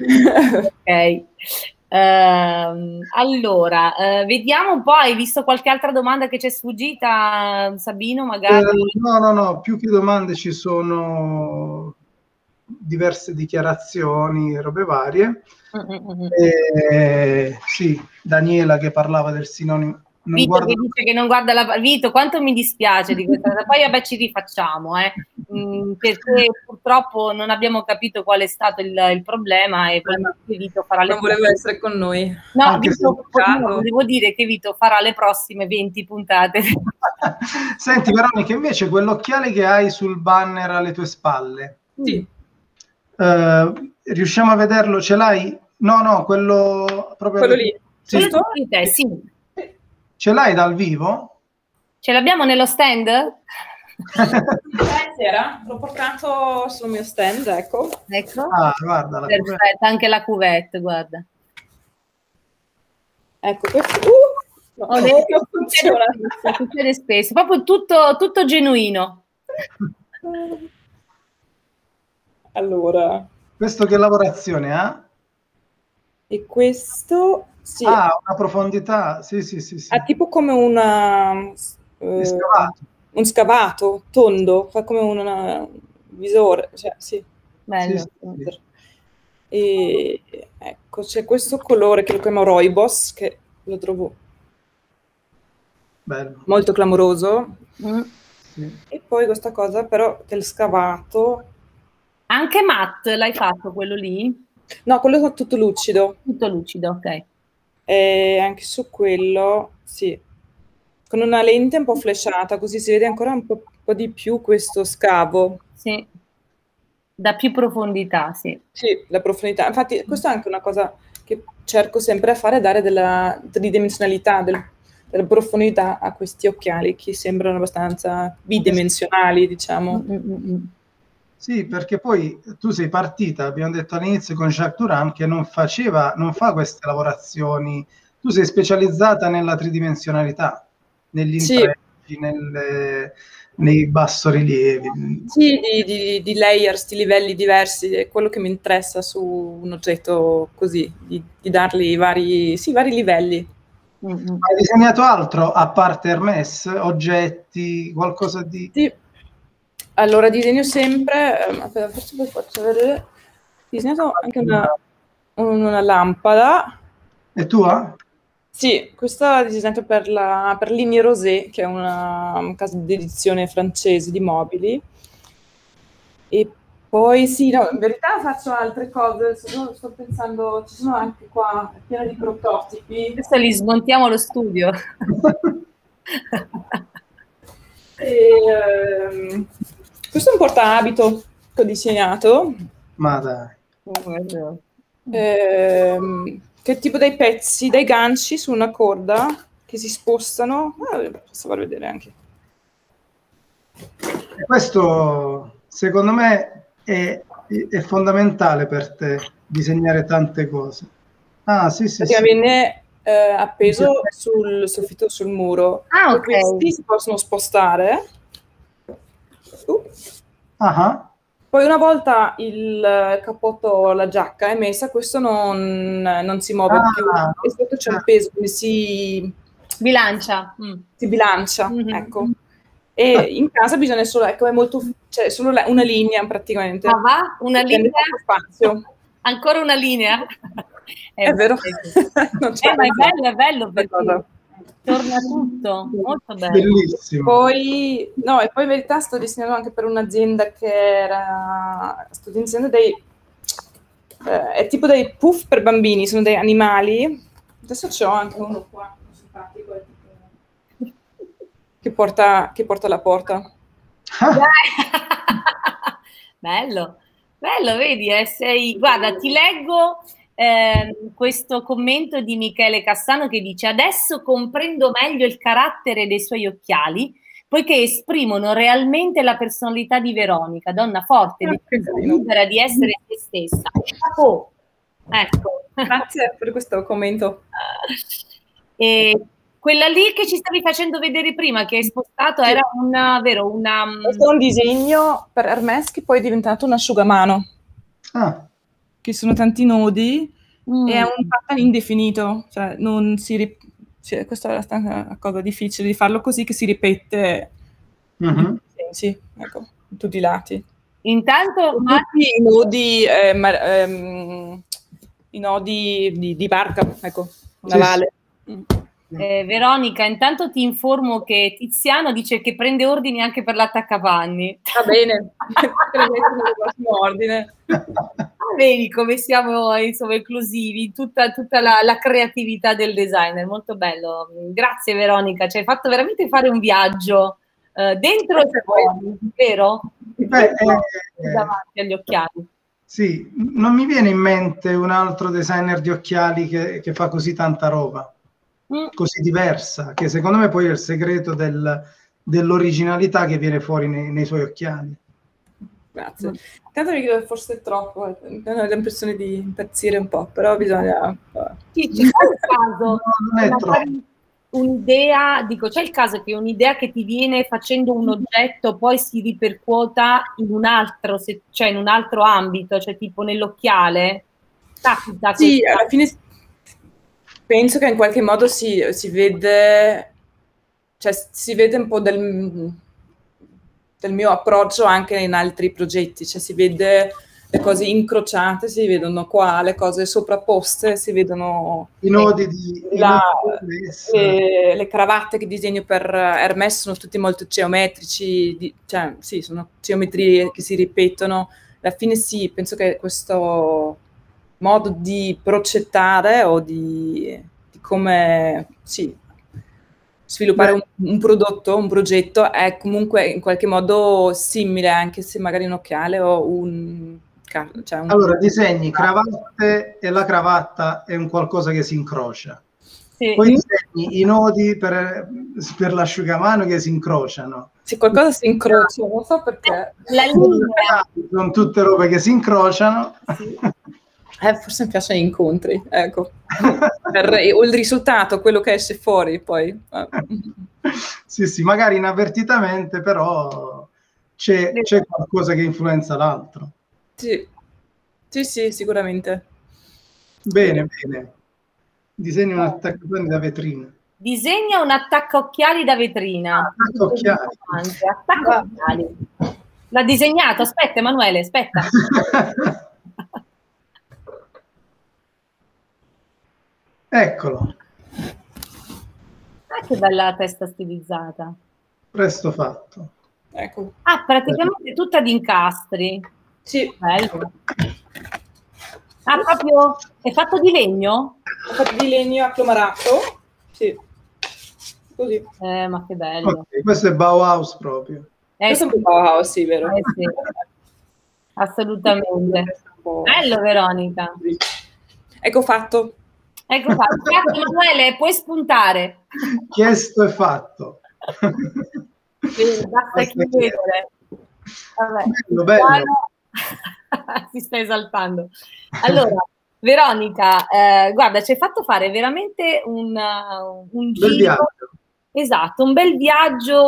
Ok, uh, allora uh, vediamo un po', hai visto qualche altra domanda che ci è sfuggita, Sabino, magari? Eh, no, no, no, più che domande ci sono diverse dichiarazioni, robe varie. Mm-hmm. Eh, sì, Daniela che parlava del sinonimo. Non Vito guarda... che dice che non guarda la... Vito, quanto mi dispiace di questa cosa. Poi vabbè ci rifacciamo, eh. mm, perché purtroppo non abbiamo capito qual è stato il, il problema e poi Vito farà le non volevo prossime... essere con noi. No, Vito, no, devo dire che Vito farà le prossime venti puntate. Senti Veronica, invece quell'occhiale che hai sul banner alle tue spalle, sì. uh, riusciamo a vederlo? Ce l'hai? No, no, quello proprio... Quello lì, sì. Giusto? Sì. Ce l'hai dal vivo? Ce l'abbiamo nello stand? Sera, l'ho portato sul mio stand, ecco. Ecco. Ah, guarda. La perfetto, cuvette. Anche la cuvette, guarda. Ecco, questo... Uh, no, Ho detto, succede, succede spesso, proprio tutto, tutto genuino. Allora. Questo che lavorazione ha? E questo... Sì. Ah, una profondità, sì, sì, sì. sì. Ha tipo come una... Eh, scavato. Un scavato, tondo, fa come un visore, cioè, sì. Bello. Sì, sì. E ecco, c'è questo colore che lo chiamo Rooibos, che lo trovo bello, molto clamoroso. Mm. Sì. E poi questa cosa però del scavato. Anche matte l'hai fatto quello lì? No, quello è tutto lucido. Tutto lucido, ok. E anche su quello, sì, con una lente un po' flashata, così si vede ancora un po', un po' di più questo scavo. Sì, da più profondità, sì. Sì, la profondità. Infatti questa è anche una cosa che cerco sempre a fare, dare della tridimensionalità, del, della profondità a questi occhiali che sembrano abbastanza bidimensionali, diciamo. Mm-hmm. Sì, perché poi tu sei partita, abbiamo detto all'inizio, con Jacques Durand, che non faceva, non fa queste lavorazioni. Tu sei specializzata nella tridimensionalità, negli intrecci, sì. nelle, nei bassorilievi. Sì, di, di, di layers, di livelli diversi, è quello che mi interessa su un oggetto così, di, di dargli vari, sì, vari livelli. Mm-hmm. Hai disegnato altro, a parte Hermès, oggetti, qualcosa di... Sì. Allora, disegno sempre, eh, forse poi faccio vedere, ho disegnato anche una, una lampada. È tua? Sì, questa è disegnata per la per Ligne Rosé, che è una, una casa di edizione francese di mobili. E poi sì, no, in verità faccio altre cose, sto, sto pensando, ci sono anche qua, pieno di prototipi. Adesso li smontiamo lo studio. e, ehm, questo è un portaabito che ho disegnato. Ma dai. Oh, ehm, che tipo dei pezzi, dei ganci su una corda che si spostano. Ah, posso far vedere anche. Questo, secondo me, è, è fondamentale per te, disegnare tante cose. Ah, sì, sì, perché sì. viene eh, appeso sul soffitto, sul muro. Ah, ok. Questi si possono spostare. Uh. Uh-huh. Poi una volta il cappotto, la giacca è messa, questo non, non si muove Ah, più, e sotto c'è un peso, quindi si bilancia. Mm. si bilancia, Mm-hmm. ecco. E in casa bisogna solo, ecco, è molto, cioè solo una linea praticamente. Ah, va? Una linea? Spazio. Ancora una linea? È, è vero. Non eh, ma è bello, è bello perché torna tutto, molto bello. Bellissimo. Poi, no, e poi in verità sto disegnando anche per un'azienda che era, sto disegnando dei, eh, è tipo dei puff per bambini, sono dei animali. Adesso c'ho anche uno qua, simpatico, è tipo, che porta, che porta la porta. Bello, bello, vedi, eh, sei, guarda, ti leggo eh, questo commento di Michele Cassano che dice: adesso comprendo meglio il carattere dei suoi occhiali, poiché esprimono realmente la personalità di Veronica, donna forte, Ah, libera di essere se stessa. Oh, ecco. Grazie per questo commento. E quella lì che ci stavi facendo vedere prima, che hai spostato, sì, era una, vero, una... Questo è un disegno per Hermès che poi è diventato un asciugamano. Ah. Che sono tanti nodi, mm. e è un pattern indefinito, cioè non si rip... cioè, questa è una cosa difficile di farlo così, che si ripete mm-hmm. in tutti i sensi, ecco, in tutti i lati. Intanto tutti i nodi, eh, ma, ehm, i nodi di, di barca, ecco, navale. Sì, sì. Eh, Veronica, intanto ti informo che Tiziano dice che prende ordini anche per l'attaccapanni. Va bene, nel prossimo ordine. Vedi come siamo, insomma, inclusivi, tutta, tutta la, la creatività del designer, molto bello. Grazie Veronica, ci hai fatto veramente fare un viaggio eh, dentro e fuori, vero? Beh, eh, davanti agli occhiali. Sì, non mi viene in mente un altro designer di occhiali che, che fa così tanta roba. Mm. Così diversa, che secondo me poi è il segreto del, dell'originalità che viene fuori nei, nei suoi occhiali. Grazie. Intanto mi credo forse è troppo, ho l'impressione di impazzire un po', però bisogna... Sì, c'è il caso, non è troppo. Un'idea, dico, c'è il caso che un'idea che ti viene facendo un oggetto poi si ripercuota in un altro, se, cioè in un altro ambito, cioè tipo nell'occhiale? Capita. Sì, alla fine... Penso che in qualche modo si, si vede, cioè si vede un po' del, del mio approccio anche in altri progetti, cioè si vede le cose incrociate, si vedono qua, le cose sovrapposte, si vedono i nodi di la, le, le cravatte che disegno per Hermès sono tutti molto geometrici, di, cioè sì, sono geometrie che si ripetono. Alla fine sì, penso che questo modo di progettare o di, di come sì, sviluppare un, un prodotto, un progetto è comunque in qualche modo simile, anche se magari un occhiale o un... Cioè un... Allora, disegni cravatte e la cravatta è un qualcosa che si incrocia. Sì. Poi disegni i nodi per, per l'asciugamano che si incrociano. Se qualcosa si incrocia, non so perché. La linea. Sono tutte robe che si incrociano. Sì. Eh, forse mi piacciono gli incontri, ecco. Per, o il risultato, quello che esce fuori poi. Sì, sì, magari inavvertitamente, però c'è, c'è qualcosa che influenza l'altro. Sì. Sì, sì, sicuramente. Bene, bene. Disegna un attaccapanni da vetrina. Disegna un attaccaocchiali da vetrina. Attaccaocchiali. Attaccaocchiali. L'ha disegnato, aspetta Emanuele, aspetta. Eccolo. Ah, che bella testa stilizzata. Presto fatto. Ecco. Ah, praticamente tutta di incastri. Sì. Bello. Ah, proprio è fatto di legno? È fatto di legno acclomarato. Sì. Così. Eh, ma che bello. Okay, questo è Bauhaus proprio. Eh, questo sì. È un po' Bauhaus, sì, vero? Eh, sì. Assolutamente. Bello, Veronica. Ecco fatto. Ecco fatto. Grazie, Emanuele, puoi spuntare. Chiesto e fatto. Sì, basta chiedere. Vabbè. Bello, bello. Si sta esaltando. Allora, Veronica, eh, guarda, ci hai fatto fare veramente un, uh, un giro. Bel viaggio. Esatto, un bel viaggio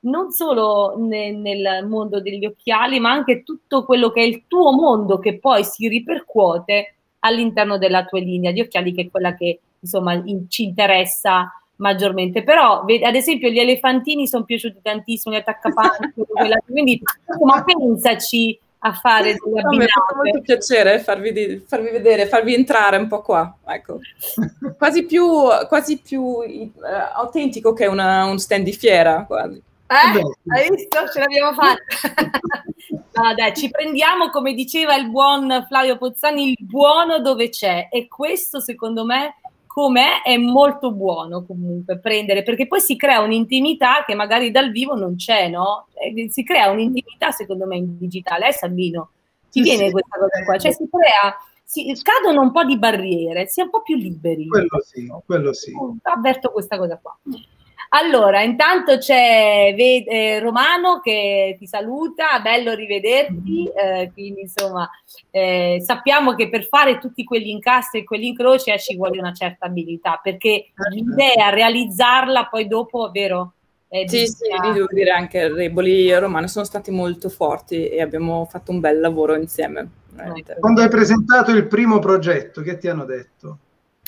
non solo ne, nel mondo degli occhiali, ma anche tutto quello che è il tuo mondo, che poi si ripercuote all'interno della tua linea di occhiali, che è quella che insomma in, ci interessa maggiormente. Però ad esempio gli elefantini sono piaciuti tantissimo, gli attaccapanni, quindi insomma pensaci a fare delle abbinate. Mi fa molto piacere farvi, farvi vedere, farvi entrare un po' qua, ecco. Quasi più, quasi più uh, autentico che una, un stand di fiera, quasi. Eh? Hai visto? Ce l'abbiamo fatta. No, dai, ci prendiamo, come diceva il buon Flavio Pozzani, il buono dove c'è, e questo secondo me com'è è molto buono comunque prendere, perché poi si crea un'intimità che magari dal vivo non c'è, no? Si crea un'intimità secondo me in digitale, eh Sabino? Ti sì, viene sì, questa cosa qua? Cioè si crea, si, cadono un po' di barriere, si è un po' più liberi. Quello sì, quello sì. Avverto questa cosa qua. Allora, intanto c'è eh, Romano che ti saluta, bello rivederti, eh, quindi insomma eh, sappiamo che per fare tutti quegli incastri e quegli incroci eh, ci vuole una certa abilità, perché l'idea, realizzarla poi dopo, vero? Sì, bisogna... sì, devo dire anche Reboli e Romano sono stati molto forti e abbiamo fatto un bel lavoro insieme. Quando hai presentato il primo progetto, che ti hanno detto?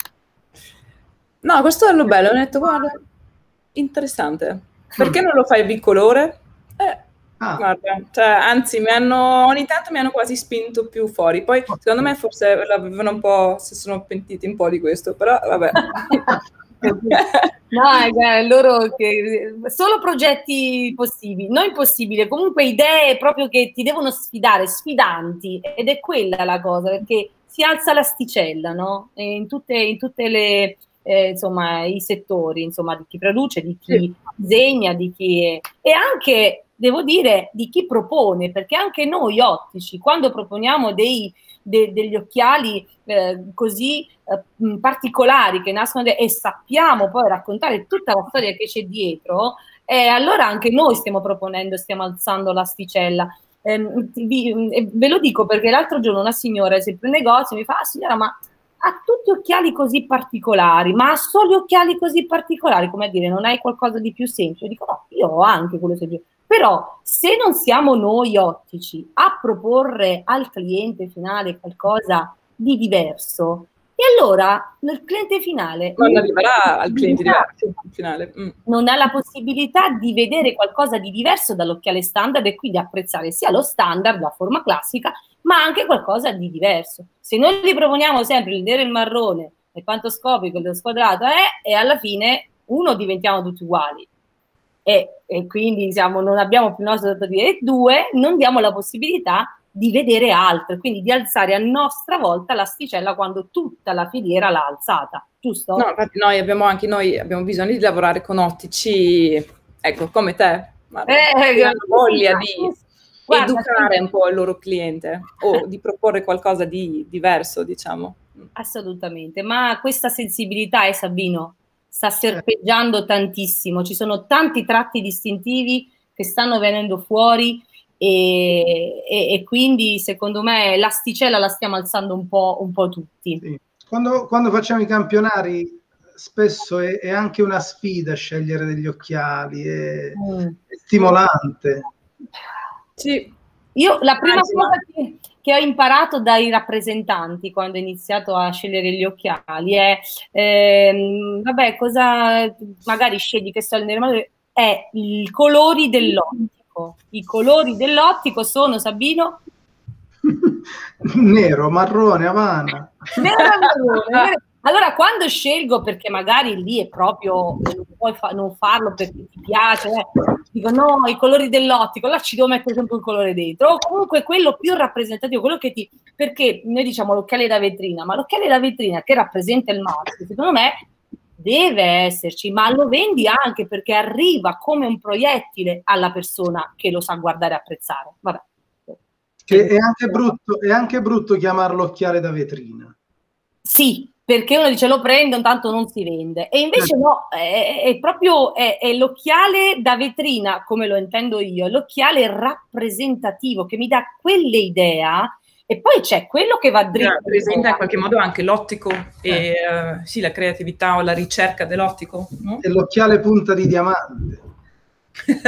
No, questo è lo bello, ho detto guarda... interessante, perché non lo fai bicolore? Eh, ah. guarda, cioè, anzi mi hanno ogni tanto mi hanno quasi spinto più fuori, poi secondo me forse l'avevano un po', si sono pentiti un po' di questo, però vabbè. No, è loro che solo progetti possibili, non impossibili, comunque idee proprio che ti devono sfidare, sfidanti, ed è quella la cosa, perché si alza l'asticella, no? E in tutte, in tutte le Eh, insomma, i settori, insomma, di chi produce, di chi sì. disegna, di chi è, e anche, devo dire, di chi propone, perché anche noi ottici, quando proponiamo dei, de, degli occhiali eh, così eh, particolari che nascono de- e sappiamo poi raccontare tutta la storia che c'è dietro, eh, allora anche noi stiamo proponendo, stiamo alzando l'asticella. Eh, vi, eh, ve lo dico perché l'altro giorno una signora, sempre in negozio, mi fa: ah, signora, ma ha tutti occhiali così particolari, ma ha solo occhiali così particolari, come a dire, non hai qualcosa di più semplice? Io dico, no, io ho anche quello semplice. Però se non siamo noi ottici a proporre al cliente finale qualcosa di diverso, e allora il cliente finale non arriverà al cliente diverso, finale. Mm. non ha la possibilità di vedere qualcosa di diverso dall'occhiale standard e quindi apprezzare sia lo standard, la forma classica, ma anche qualcosa di diverso. Se noi gli proponiamo sempre il nero e il marrone, il quantoscopico, lo squadrato, eh, e alla fine uno diventiamo tutti uguali e, e quindi diciamo, non abbiamo più il nostro da dire, e due, non diamo la possibilità di vedere altre, quindi di alzare a nostra volta l'asticella quando tutta la filiera l'ha alzata, giusto? No, infatti noi abbiamo anche noi abbiamo bisogno di lavorare con ottici, ecco, come te, eh, che hanno voglia di Guarda, educare sì. un po' il loro cliente o di proporre qualcosa di diverso, diciamo. Assolutamente, ma questa sensibilità, eh, Sabino, sta serpeggiando tantissimo, ci sono tanti tratti distintivi che stanno venendo fuori e, e, e quindi secondo me l'asticella la stiamo alzando un po', un po' tutti. Sì. Quando, quando facciamo i campionari spesso è, è anche una sfida scegliere degli occhiali, è, mm. è stimolante. Sì. Io la prima Anzi, cosa che, che ho imparato dai rappresentanti quando ho iniziato a scegliere gli occhiali è ehm, vabbè, cosa magari scegli che so il nero, è i colori dell'ottico. I colori dell'ottico sono, Sabino? Nero, marrone, avana. Nero e marrone. Allora, quando scelgo, perché magari lì è proprio, non puoi fa- non farlo perché ti piace, eh, dico no, i colori dell'ottico, là ci devo mettere sempre un colore dentro, o comunque quello più rappresentativo, quello che ti, perché noi diciamo l'occhiale da vetrina, ma l'occhiale da vetrina che rappresenta il maschio, secondo me deve esserci, ma lo vendi anche perché arriva come un proiettile alla persona che lo sa guardare e apprezzare. Vabbè. Che è anche brutto, è anche brutto chiamarlo occhiale da vetrina. Sì, perché uno dice lo prendo, intanto non si vende. E invece no, è, è proprio è, è l'occhiale da vetrina, come lo intendo io, è l'occhiale rappresentativo che mi dà quell'idea. E poi c'è quello che va dritto. Rappresenta in qualche modo anche l'ottico e uh, sì, la creatività o la ricerca dell'ottico. No? È l'occhiale punta di diamante.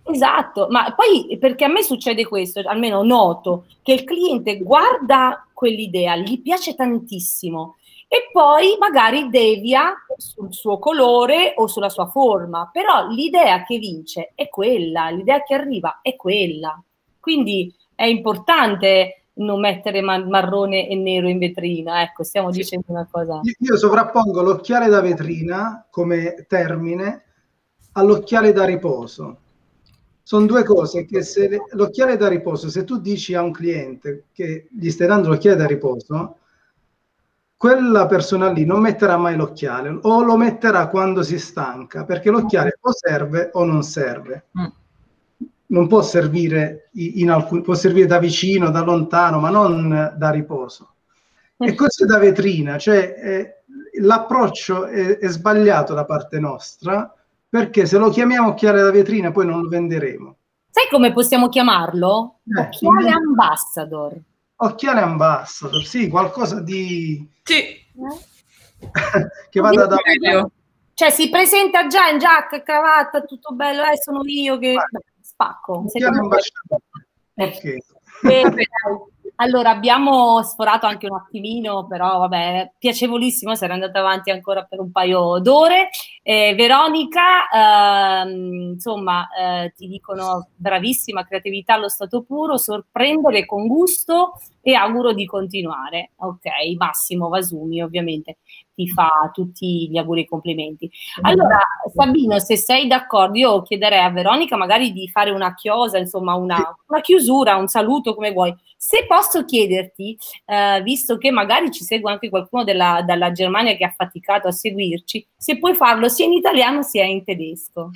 Esatto, ma poi perché a me succede questo, almeno noto, che il cliente guarda quell'idea, gli piace tantissimo e poi magari devia sul suo colore o sulla sua forma, però l'idea che vince è quella, l'idea che arriva è quella. Quindi è importante non mettere marrone e nero in vetrina, ecco, stiamo sì. dicendo una cosa. Io sovrappongo l'occhiale da vetrina come termine all'occhiale da riposo. Sono due cose che se l'occhiale da riposo, se tu dici a un cliente che gli stai dando l'occhiale da riposo, quella persona lì non metterà mai l'occhiale o lo metterà quando si stanca, perché l'occhiale o serve o non serve. Mm. Non può servire in alcuni, può servire da vicino, da lontano, ma non da riposo. E questo è da vetrina, cioè eh, l'approccio è, è sbagliato da parte nostra, perché se lo chiamiamo occhiale da vetrina poi non lo venderemo. Sai come possiamo chiamarlo? Eh, occhiale in... ambassador. Occhiale ambassador, sì, qualcosa di... Sì. Eh? che vada da... Cioè si presenta già in giacca, cravatta, tutto bello, eh, sono io che... Beh, spacco. Occhiale ambassador. Ok. Eh, allora abbiamo sforato anche un attimino, però vabbè, piacevolissimo, sarei andata avanti ancora per un paio d'ore. Eh, Veronica, ehm, insomma, eh, ti dicono bravissima, creatività allo stato puro, sorprendere con gusto e auguro di continuare. Ok, Massimo Vasumi ovviamente ti fa tutti gli auguri e complimenti. Allora, Sabino, se sei d'accordo, io chiederei a Veronica magari di fare una chiosa, insomma, una, una chiusura, un saluto, come vuoi. Se posso chiederti, eh, visto che magari ci segue anche qualcuno della, dalla Germania che ha faticato a seguirci, se puoi farlo sia in italiano sia in tedesco.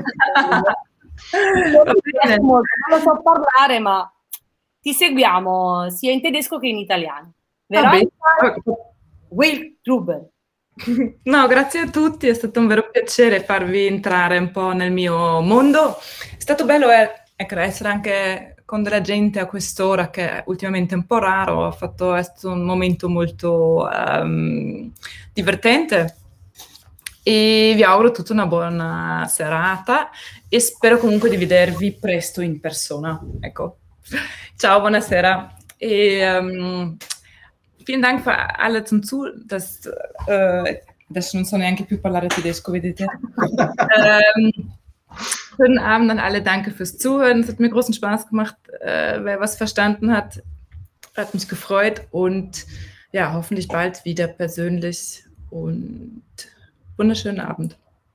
Non lo so parlare, ma ti seguiamo sia in tedesco che in italiano. Veronica Will Truber. No, grazie a tutti, è stato un vero piacere farvi entrare un po' nel mio mondo. È stato bello eh, ecco, essere anche con della gente a quest'ora, che è ultimamente un po' raro. Ha fatto, è stato un momento molto um, divertente e vi auguro tutta una buona serata e spero comunque di vedervi presto in persona. Ecco. Ciao, buonasera. E, um, vielen Dank für alle zum Zu... Das, äh, das non so neanche più parlare tedesco, vedete? ähm, schönen Abend an alle, danke fürs Zuhören. Es hat mir großen Spaß gemacht. Äh, wer was verstanden hat, hat mich gefreut. Und ja, hoffentlich bald wieder persönlich. Und wunderschönen Abend.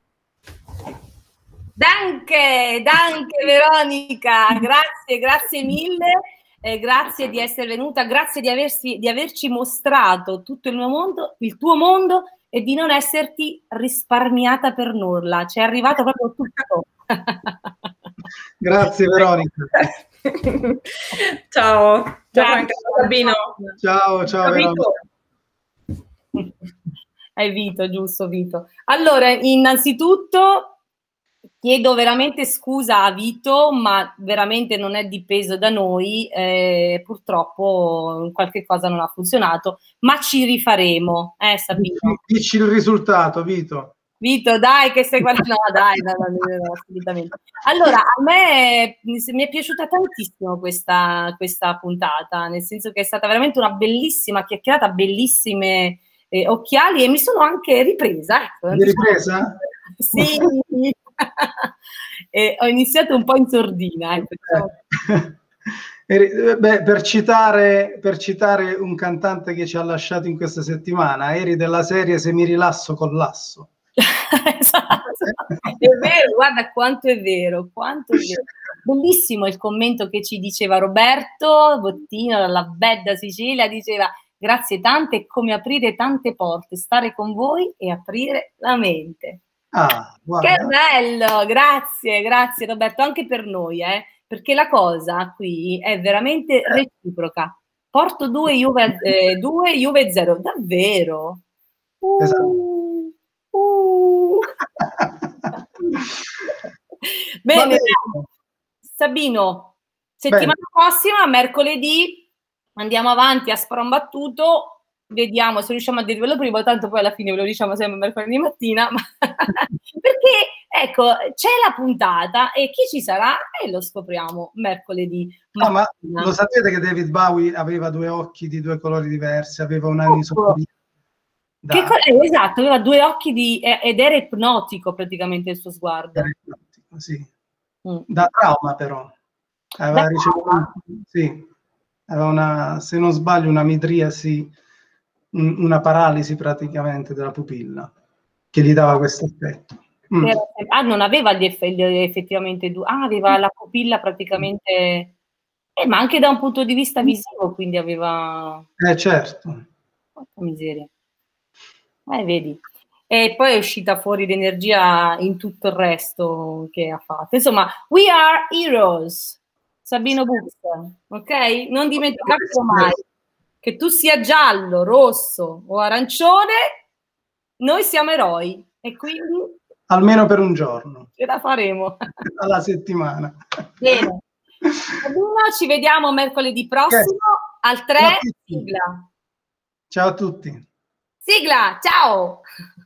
Danke, danke Veronica. Grazie, grazie mille. Eh, grazie di essere venuta, grazie di, aversi, di averci mostrato tutto il mio mondo, il tuo mondo e di non esserti risparmiata per nulla. Ci è arrivato proprio tutto. Grazie Veronica. Ciao. Ciao anche Sabino. Ciao, ciao Veronica. È Vito, giusto Vito. Allora, innanzitutto chiedo veramente scusa a Vito, ma veramente non è dipeso da noi, eh, purtroppo qualche cosa non ha funzionato, ma ci rifaremo, eh Sabino? Dici il risultato, Vito. Vito, dai che sei guardato, no dai, no, no, no, no, assolutamente. Allora, a me mi è piaciuta tantissimo questa, questa puntata, nel senso che è stata veramente una bellissima chiacchierata, bellissime eh, occhiali e mi sono anche ripresa. Ecco. Mi ripresa? Sì. E ho iniziato un po' in sordina. Eh. Beh, per citare, per citare un cantante che ci ha lasciato in questa settimana, eri della serie Se mi rilasso collasso. Esatto. È vero, guarda quanto è vero, quanto è vero. Bellissimo il commento che ci diceva Roberto Bottino dalla bella Sicilia, diceva grazie tante, è come aprire tante porte, stare con voi e aprire la mente. Ah, che bello, grazie, grazie Roberto, anche per noi, eh, perché la cosa qui è veramente reciproca. Porto due, Juve, eh, due, Juve zero, davvero? Uh, esatto. uh. Bene, Sabino, settimana Bene. prossima, mercoledì, andiamo avanti a sprombattuto. vediamo se riusciamo a dirvelo prima, tanto poi alla fine ve lo diciamo sempre mercoledì mattina, ma perché ecco, c'è la puntata e chi ci sarà e lo scopriamo mercoledì mattina. Ah, ma lo sapete che David Bowie aveva due occhi di due colori diversi, aveva un anisocoria? Che eh, esatto, aveva due occhi di, eh, ed era ipnotico praticamente il suo sguardo. Era ipnotico, sì. Mm. Da trauma però. Aveva da ricevuto, trauma? Sì, aveva una, se non sbaglio, una midriasi, un, una paralisi praticamente della pupilla, che gli dava questo effetto. Mm. Ah, non aveva gli effetti effettivamente, ah, aveva la pupilla praticamente, eh, ma anche da un punto di vista visivo, quindi aveva... Eh, certo. Porca miseria. Eh, vedi. E poi è uscita fuori l'energia in tutto il resto che ha fatto. Insomma, we are heroes, Sabino Busta, ok? Non dimenticarlo mai che tu sia giallo, rosso o arancione, noi siamo eroi e quindi... Almeno per un giorno. Ce la faremo. Alla settimana. Bene. Sabino, ci vediamo mercoledì prossimo okay. al tre, sigla. Ciao a tutti. Sigla, ciao!